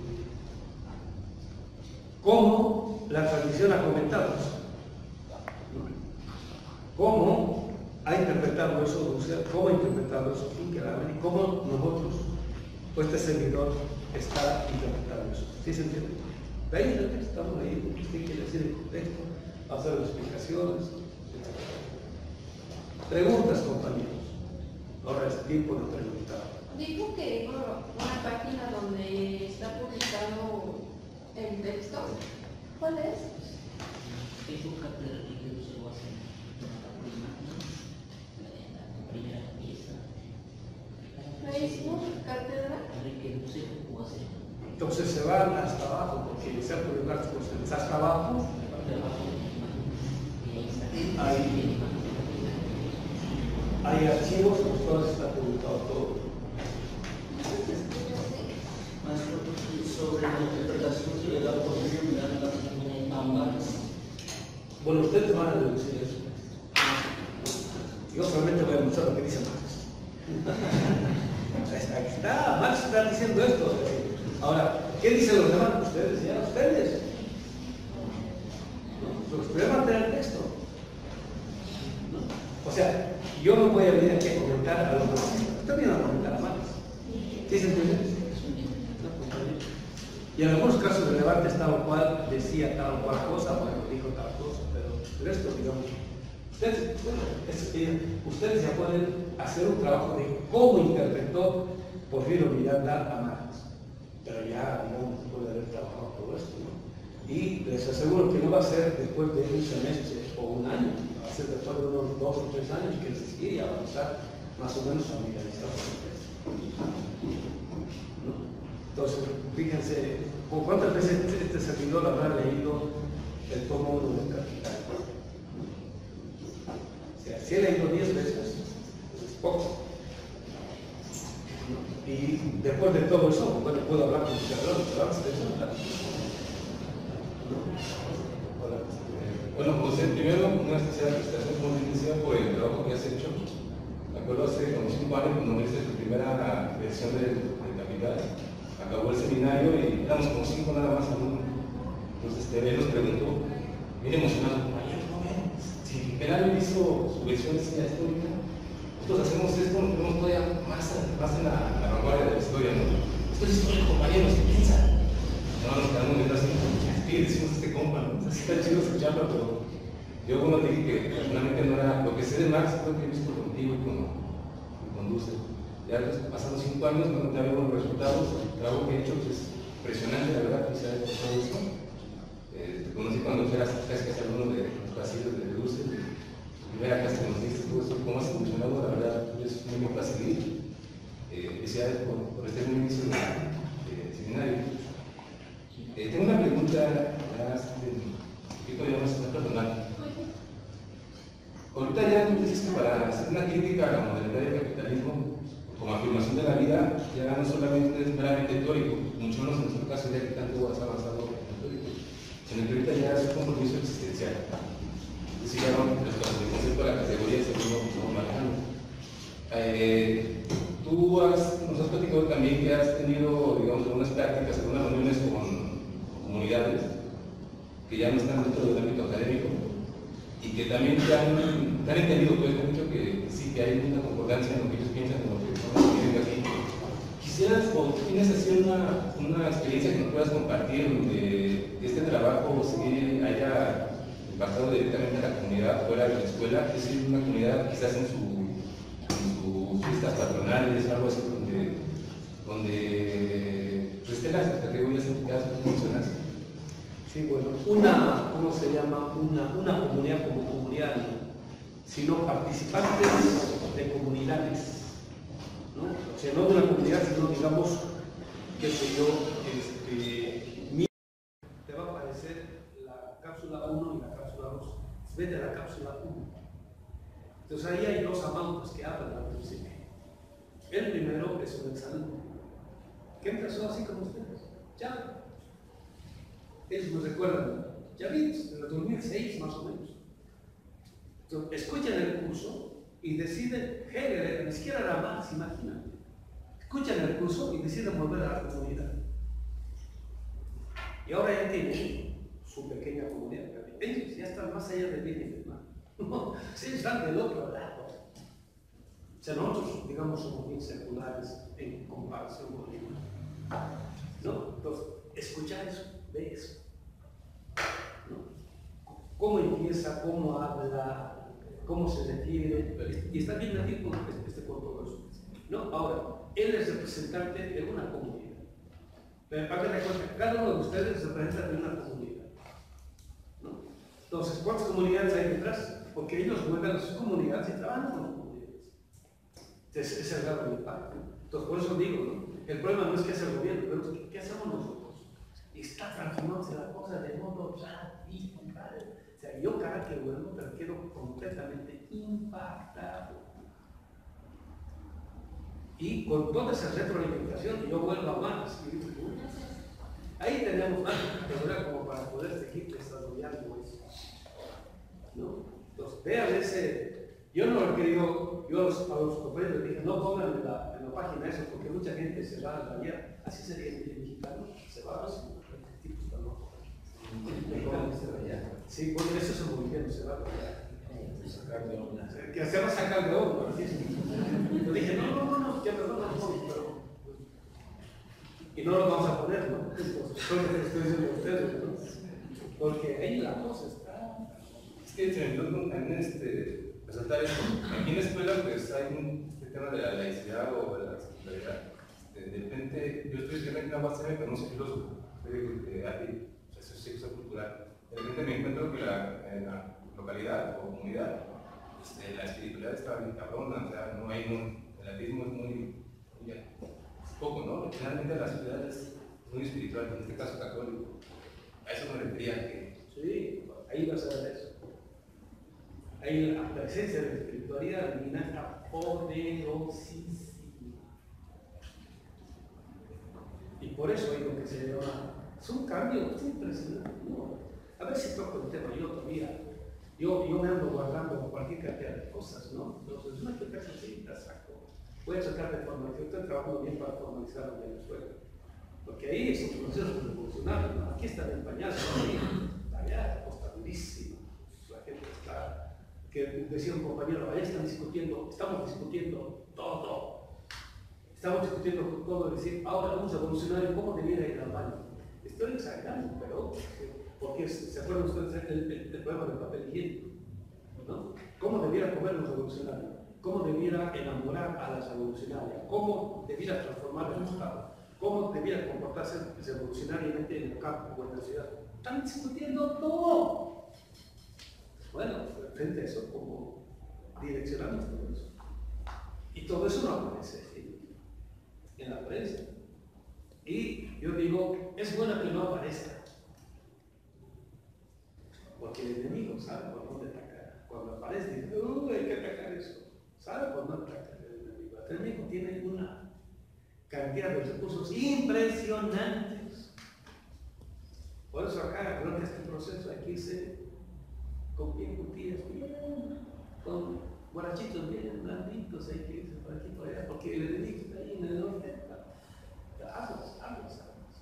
¿cómo la tradición ha comentado eso? ¿Cómo ha interpretado eso, cómo ha interpretado eso Finkelhammer y cómo nosotros, o este servidor, está interpretando eso? ¿Sí se entiende? De ahí el texto, estamos ahí, ¿qué quiere decir el contexto? Hacer las explicaciones, etcétera. Preguntas, compañeros. Ahora es tiempo de preguntar. Dijo que bueno, una página donde está publicado el texto. ¿Cuál es? Facebook catedrático se va a hacer la primera pieza. Facebook Cátedra. Entonces se van hasta abajo, porque se ha publicado hasta abajo. Hay, hay archivos en los cuales está publicado todo. Sobre la interpretación de la autonomía de ambas. Bueno, ustedes van a deducir eso. Yo solamente voy a mostrar lo que dice Marx. Aquí está, Marx está diciendo esto. Ahora, ¿qué dicen los demás? Ustedes, ya, ustedes. ¿No? Ustedes van a tener el texto. ¿No? O sea, yo no voy a venir aquí a comentar a los demás. Ustedes vienen a comentar a Marx. ¿Sí se entiende? Y en algunos casos relevantes tal cual decía tal cual cosa, bueno, dijo tal cosa, pero, pero esto, digamos, ustedes, ustedes, ustedes ya pueden hacer un trabajo de cómo interpretó Porfirio Miranda a Marx, pero ya, digamos, puede haber trabajado todo esto, ¿no? Y les aseguro que no va a ser después de un semestre o un año, va a ser después de unos dos o tres años que les sigue avanzar más o menos familiarizados con esto. ¿No? Entonces, fíjense, ¿con cuántas veces este servidor habrá leído el tomo uno del Capital? O sea, si he leído diez veces, pues es poco. Y después de todo eso, bueno, puedo hablar con usted, pero antes de eso, Hola. Bueno, José, primero una especial felicitación como inicia por el trabajo que has hecho. Me acuerdo hace como cinco años cuando viste tu primera versión del, del Capital. Acabó el seminario y éramos como cinco nada más alumnos. Entonces este, él nos preguntó, bien emocionado, compañero, ¿no ven? Si Pelayo hizo su versión de cine histórica, nosotros hacemos esto, nos ponemos todavía más, más en la, la vanguardia de la historia, ¿no? Esto es histórico, compañeros, ¿qué piensan? No, nos quedamos viendo así, ¿qué decimos este compa? ¿No? Así está chido escucharlo, pero yo bueno te dije que realmente no era lo que sé de Max, creo que he visto contigo y con, y con Dulce. Ya pasados cinco años, cuando te veo los resultados, el trabajo que he hecho es impresionante, la verdad, que se ha hecho todo esto. Eh, te conocí cuando eras casi que alumno de los pasillos de Dulce, de primera clase que nos diste, todo esto, cómo has evolucionado, la verdad, es un niño para seguir. Eh, felicidades por, por este buen inicio del de seminario. Eh, tengo una pregunta, ya, un poquito ya más personal. Ahorita ya tú dices que para hacer una crítica a la modernidad del capitalismo, como afirmación de la vida, ya no solamente es meramente teórico, mucho menos en nuestro caso, ya que tanto has avanzado en el teórico, sino que ahorita ya es un compromiso existencial. Es decir, ya no el concepto de la categoría se lo estamos manejando. Eh, tú has, nos has platicado también que has tenido, digamos, algunas prácticas, algunas reuniones con comunidades que ya no están dentro del ámbito académico y que también te han, te han entendido, pues, mucho que sí, que hay una concordancia en lo que ellos piensan, en lo que estamos viviendo aquí. Quisieras, o tienes así una, una experiencia que nos puedas compartir donde este trabajo sí haya impactado directamente a la comunidad fuera de la escuela, es decir, una comunidad quizás en, su, en sus fiestas patronales, algo así, donde, donde pues, estén las categorías implicadas que mencionas. sí, bueno, una, ¿cómo se llama? Una, una comunidad como comunidad, ¿no? Sino participantes de comunidades, ¿no? O sea, no de una comunidad, sino digamos, qué sé yo, este, mi... te va a aparecer la cápsula uno y la cápsula dos. Vete a la cápsula uno. Entonces ahí hay dos amantes que hablan al principio. El primero es un exalumno, que empezó así como ustedes. Ya. Ellos me recuerdan, ya vi, en el dos mil seis más o menos. Entonces, escuchan el curso y deciden, Hegel, ni siquiera era más, imagínate. Escuchan el curso y deciden volver a la comunidad. Y ahora ya tienen su pequeña comunidad. Ellos ya están más allá del bien y del mal. No, sí, están del otro lado. O sea, nosotros, digamos, somos bien seculares en comparación con ellos. ¿No? Entonces, escuchar eso, ve eso. ¿No? Cómo empieza, cómo habla, cómo se refiere, y está bien aquí con este, este con todo eso. ¿No? Ahora, él es representante de una comunidad. Pero hagan de cuenta, cada uno de ustedes representa de una comunidad. ¿No? Entonces, ¿cuántas comunidades hay detrás? Porque ellos vuelven a sus comunidades y trabajan con las comunidades. Entonces, ese es el grado de impacto. Entonces, por eso digo, ¿no? El problema no es qué hace el gobierno, pero ¿qué hacemos nosotros? Y está transformándose la cosa de modo rápido, ¿vale? O sea, yo cada que vuelvo, pero quedo completamente impactado. Y con toda esa retroalimentación, yo vuelvo a más. Y digo, ahí tenemos más categoría como para poder seguir desarrollando eso. ¿No? Entonces, vean ese. Yo no lo he querido, yo a los, a los compañeros les dije, no pongan en la, en la página eso, porque mucha gente se va a rayar. Así sería el mexicano, se va a ver si este tipo está loco. Sí, bueno, eso es un movimiento, se va a rayar. Que se va a sacar de oro. Yo dije, no, no, no, no, ya perdón, no, no, pero. Y no lo vamos a poner, ¿no? Entonces, solo que estoy diciendo a ustedes, ¿no? Porque ahí la cosa está. Es que se me olvidó también este, resaltar esto. Aquí en la escuela pues hay un este tema de la laicidad o de la secularidad. Este, de repente, yo estoy estudiando en una base, pero no soy filósofo, soy de arte, o sea, soy soy cultural. De repente me encuentro que la, en la localidad o comunidad, este, la espiritualidad está bien cabrona, o sea, no hay un, el ateísmo es muy, muy poco, ¿no? Generalmente la sociedad es muy espiritual, en este caso católico. A eso me refería que... Sí, ahí vas a ver eso. Ahí la presencia de la espiritualidad divina está poderosísima. Y por eso hay lo que se llama, son cambios impresionantes. ¿No? A ver si toco el tema yo todavía. Yo, yo me ando guardando cualquier cantidad de cosas, ¿no? Entonces, una que casi sí la saco. Voy a sacar de formación, estoy trabajando bien para formalizar en Venezuela. Porque ahí es un proceso revolucionario, ¿no? Aquí está en pañal, ¿no? Allá está durísimo. La gente está, que decía un compañero, allá están discutiendo, estamos discutiendo todo. Estamos discutiendo todo, es decir, ahora vamos a evolucionar en cómo debiera ir al baño. Estoy exagerando, pero, porque se acuerdan ustedes del, del, del problema del papel higiénico, ¿no? ¿Cómo debiera comer los revolucionarios? ¿Cómo debiera enamorar a las revolucionarias? ¿Cómo debiera transformar el Estado? ¿Cómo debiera comportarse revolucionariamente en el campo o en la ciudad? Están discutiendo todo. Bueno, frente a eso, ¿cómo direccionamos todo eso? Y todo eso no aparece en la prensa. Y yo digo, es bueno que no aparezca. Porque el enemigo sabe por dónde atacar. Cuando aparece, dice, uh, hay que atacar eso. Sabe por dónde atacar el enemigo. El enemigo tiene una cantidad de recursos impresionantes. Por eso acá, durante este proceso, hay que irse con bien cutillas, bien, con guarachitos bien blanditos, hay que irse por aquí por allá, porque el enemigo está ahí en el norte. Hazlos, hazlos, hazlos.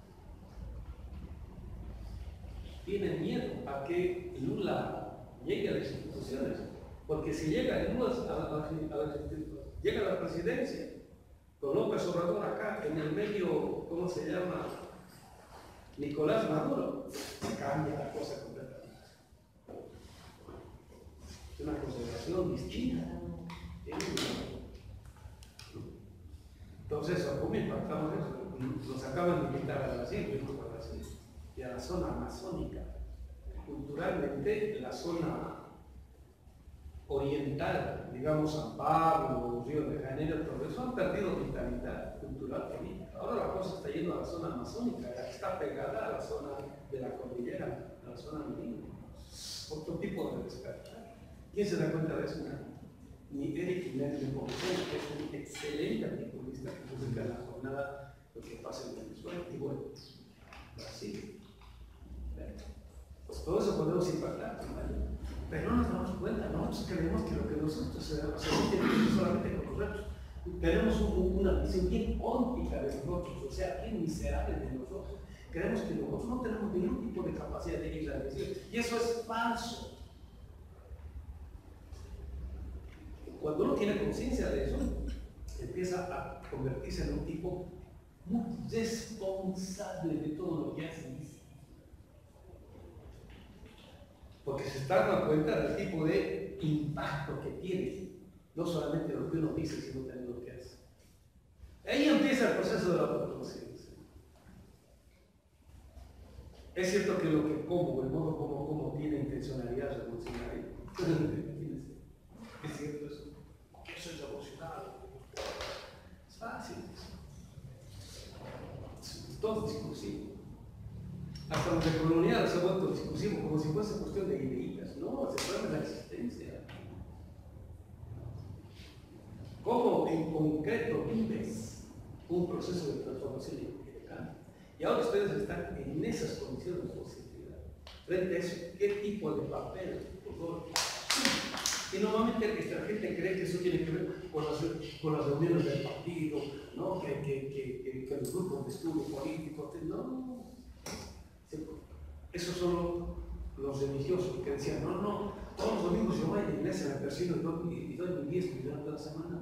Tienen miedo a que Lula llegue a las instituciones, porque si llega Lula a, a, a las instituciones, llega a la presidencia, con López Obrador acá, en el medio, ¿cómo se llama? Nicolás Maduro, cambia la cosa completamente. Es una consideración distinta. Entonces, ¿cómo impactamos eso? Nos acaban de invitar a Brasil, yo a Brasil, y a la zona amazónica. Culturalmente, la zona oriental, digamos San Pablo, Río de Janeiro, todo eso han perdido vitalidad cultural política. Ahora la cosa está yendo a la zona amazónica, ya está pegada a la zona de la cordillera, a la zona andina. Otro tipo de despertar. ¿Quién se da cuenta de eso? Ni Eric Jiménez de Porcel, que es un excelente articulista que publica en la jornada lo que pasa en Venezuela y bueno, Brasil. Pues todo eso podemos impactar, ¿vale? Pero no nos damos cuenta, nosotros creemos que lo que nosotros hacemos es solamente con nosotros. Tenemos un, una visión bien óntica de nosotros, o sea, bien miserable de nosotros. Creemos que nosotros no tenemos ningún tipo de capacidad de ir a decir, y eso es falso. Cuando uno tiene conciencia de eso, empieza a convertirse en un tipo muy responsable de todo lo que hace. Porque se está dando cuenta del tipo de impacto que tiene, no solamente lo que uno dice, sino también lo que hace. Ahí empieza el proceso de la autoconciencia. Es cierto que lo que como, el modo como como tiene intencionalidad revolucionaria. Es cierto eso. Eso es revolucionario. Es fácil. Es todo discursivo. Hasta los decoloniales se ha vuelto discursivo como si fuese cuestión de ideas. No, se trata de la existencia. ¿Cómo en concreto vives un proceso de transformación y de cambio? Y ahora ustedes están en esas condiciones de posibilidad. Frente a eso, ¿qué tipo de papel? Y normalmente la gente cree que eso tiene que ver con las, con las reuniones del partido, ¿no? que, que, que, que, que los grupos de estudio político. No. Esos son los religiosos que decían, no, no, todos los domingos yo voy a la iglesia, me persino y doy, y doy mi diezmo durante la semana.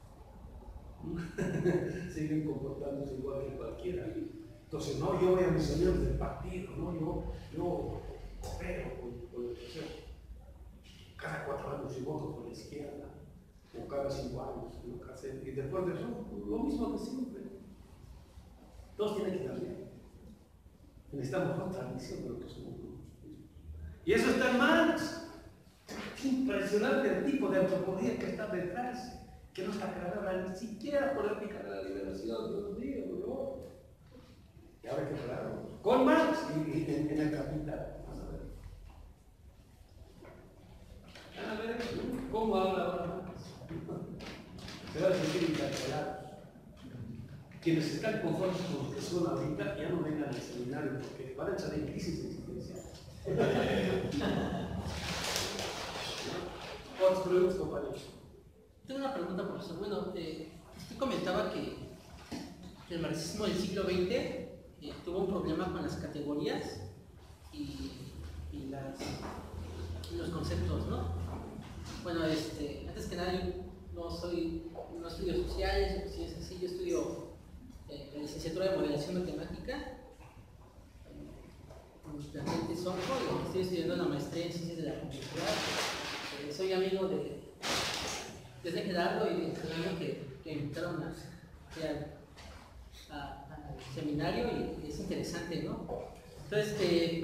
Siguen comportándose igual que cualquiera. Entonces, no, yo voy a mis reuniones del partido, no, yo, yo opero por, por el proceso. Cada cuatro años yo voto por la izquierda, o cada cinco años, ¿no? Y después de eso, lo mismo de siempre. Todos tienen que cambiar. Necesitamos otra visión de lo que somos. Y eso está en Marx. Es impresionante el tipo de antropología que está detrás. que no sacaran ni siquiera polémica de la liberación, Dios mío, no. Y ahora que hablaron con Marx y, y en, en el Capital. Vamos a ver. A ver, ¿cómo habla ahora Marx? Se va a sentir encarcelados. Quienes están conformes con lo que son ahorita ya no vengan al seminario porque van a echar en crisis existencial. Otros problemas, compañeros. Tengo una pregunta, profesor. Bueno, eh, usted comentaba que, que el marxismo del siglo veinte eh, tuvo un problema con las categorías y, y, las, y los conceptos, ¿no? Bueno, este, antes que nada, yo no soy, no estudio sociales, si es así, yo estudio eh, la licenciatura de modelación matemática. La gente Sonco, y estoy estudiando la maestría en ciencias de la complejidad. Eh, soy amigo de desde Gerardo y de Gerardo que, que invitaron a, a, a, al seminario y es interesante, ¿no? Entonces, eh,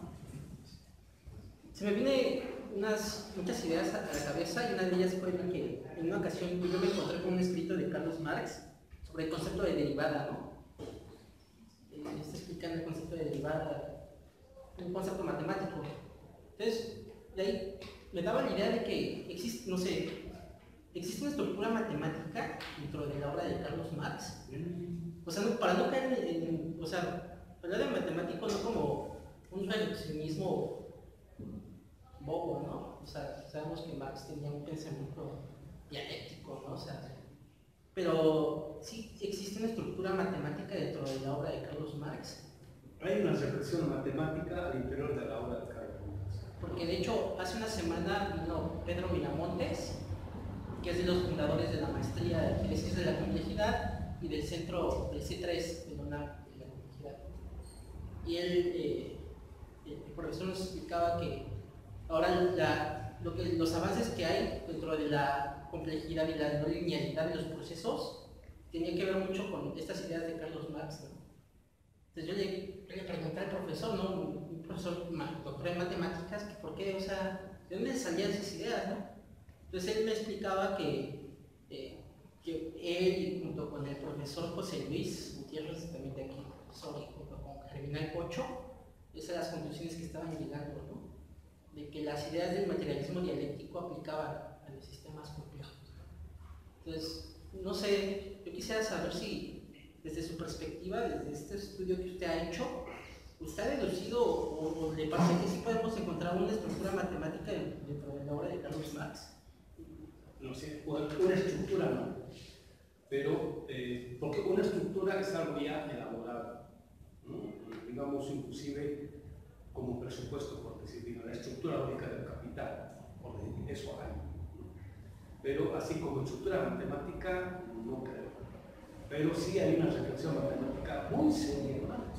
se me vienen unas, muchas ideas a la cabeza y una de ellas fue la que en una ocasión yo me encontré con un escrito de Carlos Marx sobre el concepto de derivada, ¿no? Eh, está explicando el concepto de derivada, un concepto matemático. Entonces, de ahí me daba la idea de que existe, no sé, existe una estructura matemática dentro de la obra de Carlos Marx. O sea, no, para no caer en, en, o sea, hablar de matemático no como un reduccionismo bobo, ¿no? O sea, sabemos que Marx tenía un pensamiento dialéctico, ¿no? O sea, pero sí existe una estructura matemática dentro de la obra de Carlos Marx. Hay una reflexión matemática al interior de la obra de Carlos Marx. Porque de hecho, hace una semana vino Pedro Miramontes, que es de los fundadores de la maestría de Ciencias de la Complejidad y del centro del C tres de la UNAM de la Complejidad. Y él, eh, el profesor nos explicaba que ahora la, lo que, los avances que hay dentro de la complejidad y la no linealidad de los procesos tenía que ver mucho con estas ideas de Carlos Marx, ¿no? Entonces yo le, le pregunté al profesor, ¿no? Un profesor doctor en matemáticas, que por qué, o sea, ¿de dónde salían esas ideas, no? Entonces él me explicaba que, eh, que él, junto con el profesor José Luis Gutiérrez, también de aquí, profesor, y junto con Germinal Pocho, esas eran las conclusiones que estaban llegando, ¿no? De que las ideas del materialismo dialéctico aplicaban a los sistemas complejos. Entonces, no sé, yo quisiera saber si, desde su perspectiva, desde este estudio que usted ha hecho, ¿usted ha deducido o, o le parece que sí podemos encontrar una estructura matemática dentro de la obra de Carlos Marx? No sé, una estructura no, pero eh, porque una estructura es algo ya elaborado, ¿no? Digamos inclusive como presupuesto, por decir, la estructura lógica del capital, por decir, eso hay, ¿no? Pero así como estructura matemática, no creo, pero sí hay una reflexión matemática muy seria en Marx.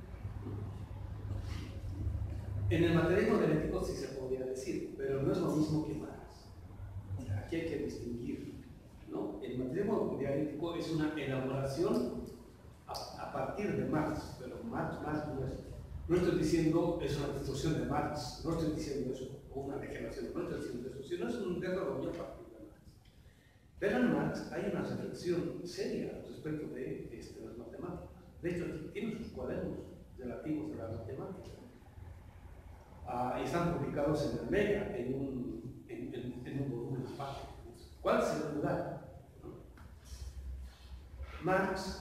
En el materialismo dialéctico sí se podría decir, pero no es lo mismo que Marx. Aquí hay que distinguir, ¿no? El materialismo dialéctico es una elaboración a, a partir de Marx, pero Marx, Marx no es. No estoy diciendo es una destrucción de Marx, no estoy diciendo eso, o una degeneración, no estoy diciendo eso, sino es un desarrollo a partir de Marx. Pero en Marx hay una reflexión seria respecto de este, las matemáticas. De hecho, tiene sus cuadernos relativos a la matemática. Ah, y están publicados en el Mega, en un, en, en, en un volumen aparte. ¿Cuál es el lugar? Marx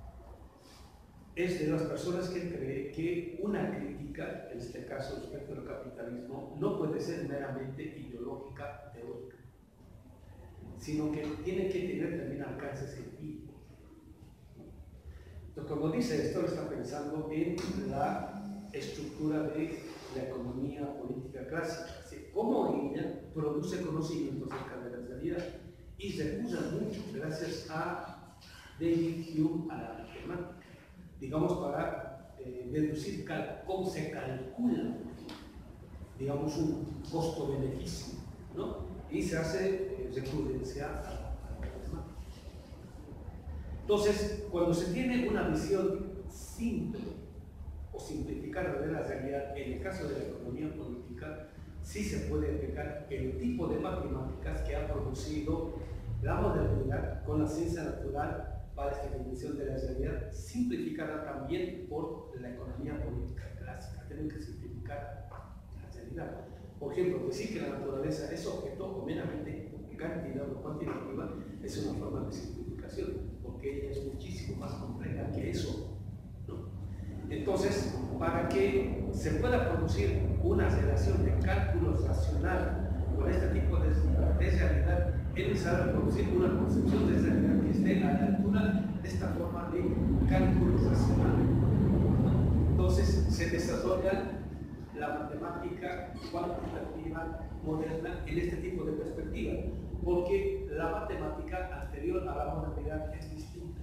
es de las personas que cree que una crítica, en este caso respecto al capitalismo, no puede ser meramente ideológica, teórica, sino que tiene que tener también alcance científico. Entonces, como dice esto, está pensando en la estructura de la economía política clásica, así cómo ella produce conocimientos acerca de la realidad y se usa mucho gracias a David Hume, a la matemática, digamos, para eh, deducir cómo se calcula, digamos, un costo-beneficio, ¿no? Y se hace eh, recurrencia a la matemática. Entonces, cuando se tiene una visión simple o simplificada de la realidad, en el caso de la economía política, sí se puede aplicar el tipo de matemáticas que ha producido La modernidad con la ciencia natural para esta dimensión de la realidad, simplificada también por la economía política clásica. Tienen que simplificar la realidad. Por ejemplo, decir que la naturaleza es objeto o meramente cantidad o cuantitativa es una forma de simplificación, porque ella es muchísimo más compleja que eso, ¿no? Entonces, para que se pueda producir una relación de cálculos racional con este tipo de, de realidad, es necesario producir una concepción de realidad que esté a la altura de esta forma de cálculo racional. Entonces, se desarrolla la matemática cuantitativa moderna en este tipo de perspectiva, porque la matemática anterior a la modernidad es distinta.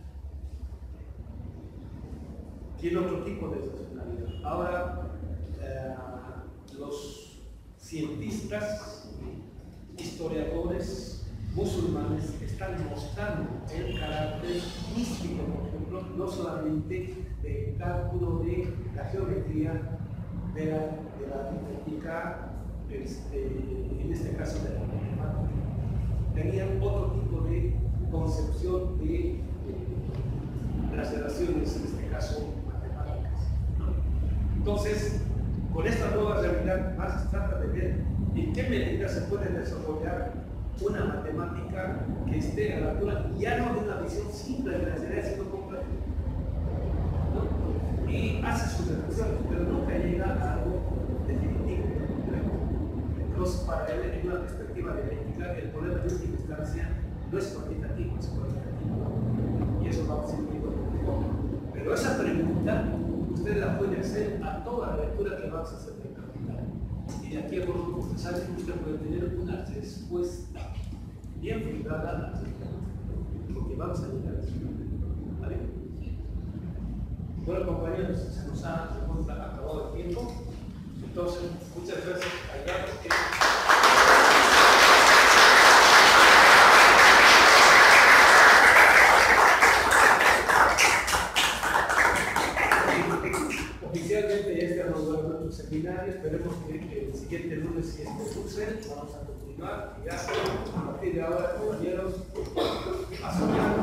Tiene otro tipo de racionalidad. Ahora, eh, los cientistas, historiadores musulmanes están mostrando el carácter místico, por ejemplo, no solamente del cálculo de la geometría, de la, de la aritmética, este, en este caso de la matemática. Tenían otro tipo de concepción de, de las relaciones, en este caso matemáticas, ¿no? Entonces, con esta nueva realidad más se trata de ver en qué medida se puede desarrollar una matemática que esté a la altura ya no de una visión simple de la realidad, sino compleja, ¿no? Y hace sus reflexiones, pero nunca llega a algo definitivo. Entonces, para él, en una perspectiva dialéctica, el problema de última instancia no es cuantitativo, es cualitativo. Y eso vamos a ir viendo poco. Pero esa pregunta, usted la puede hacer a toda la lectura que vamos a hacer del Capital. Y de aquí a poco, usted sabe que usted puede tener una respuesta bien fundada a la respuesta, porque vamos a llegar a eso. ¿Vale? Bueno, compañeros, se nos ha, se nos ha acabado el tiempo. Entonces, muchas gracias a Carlos. Oficialmente ya estamos dando nuestro seminario. Esperemos que el siguiente lunes, si este lunes, vamos a continuar. Y ya a partir de ahora, compañeros, a soñar.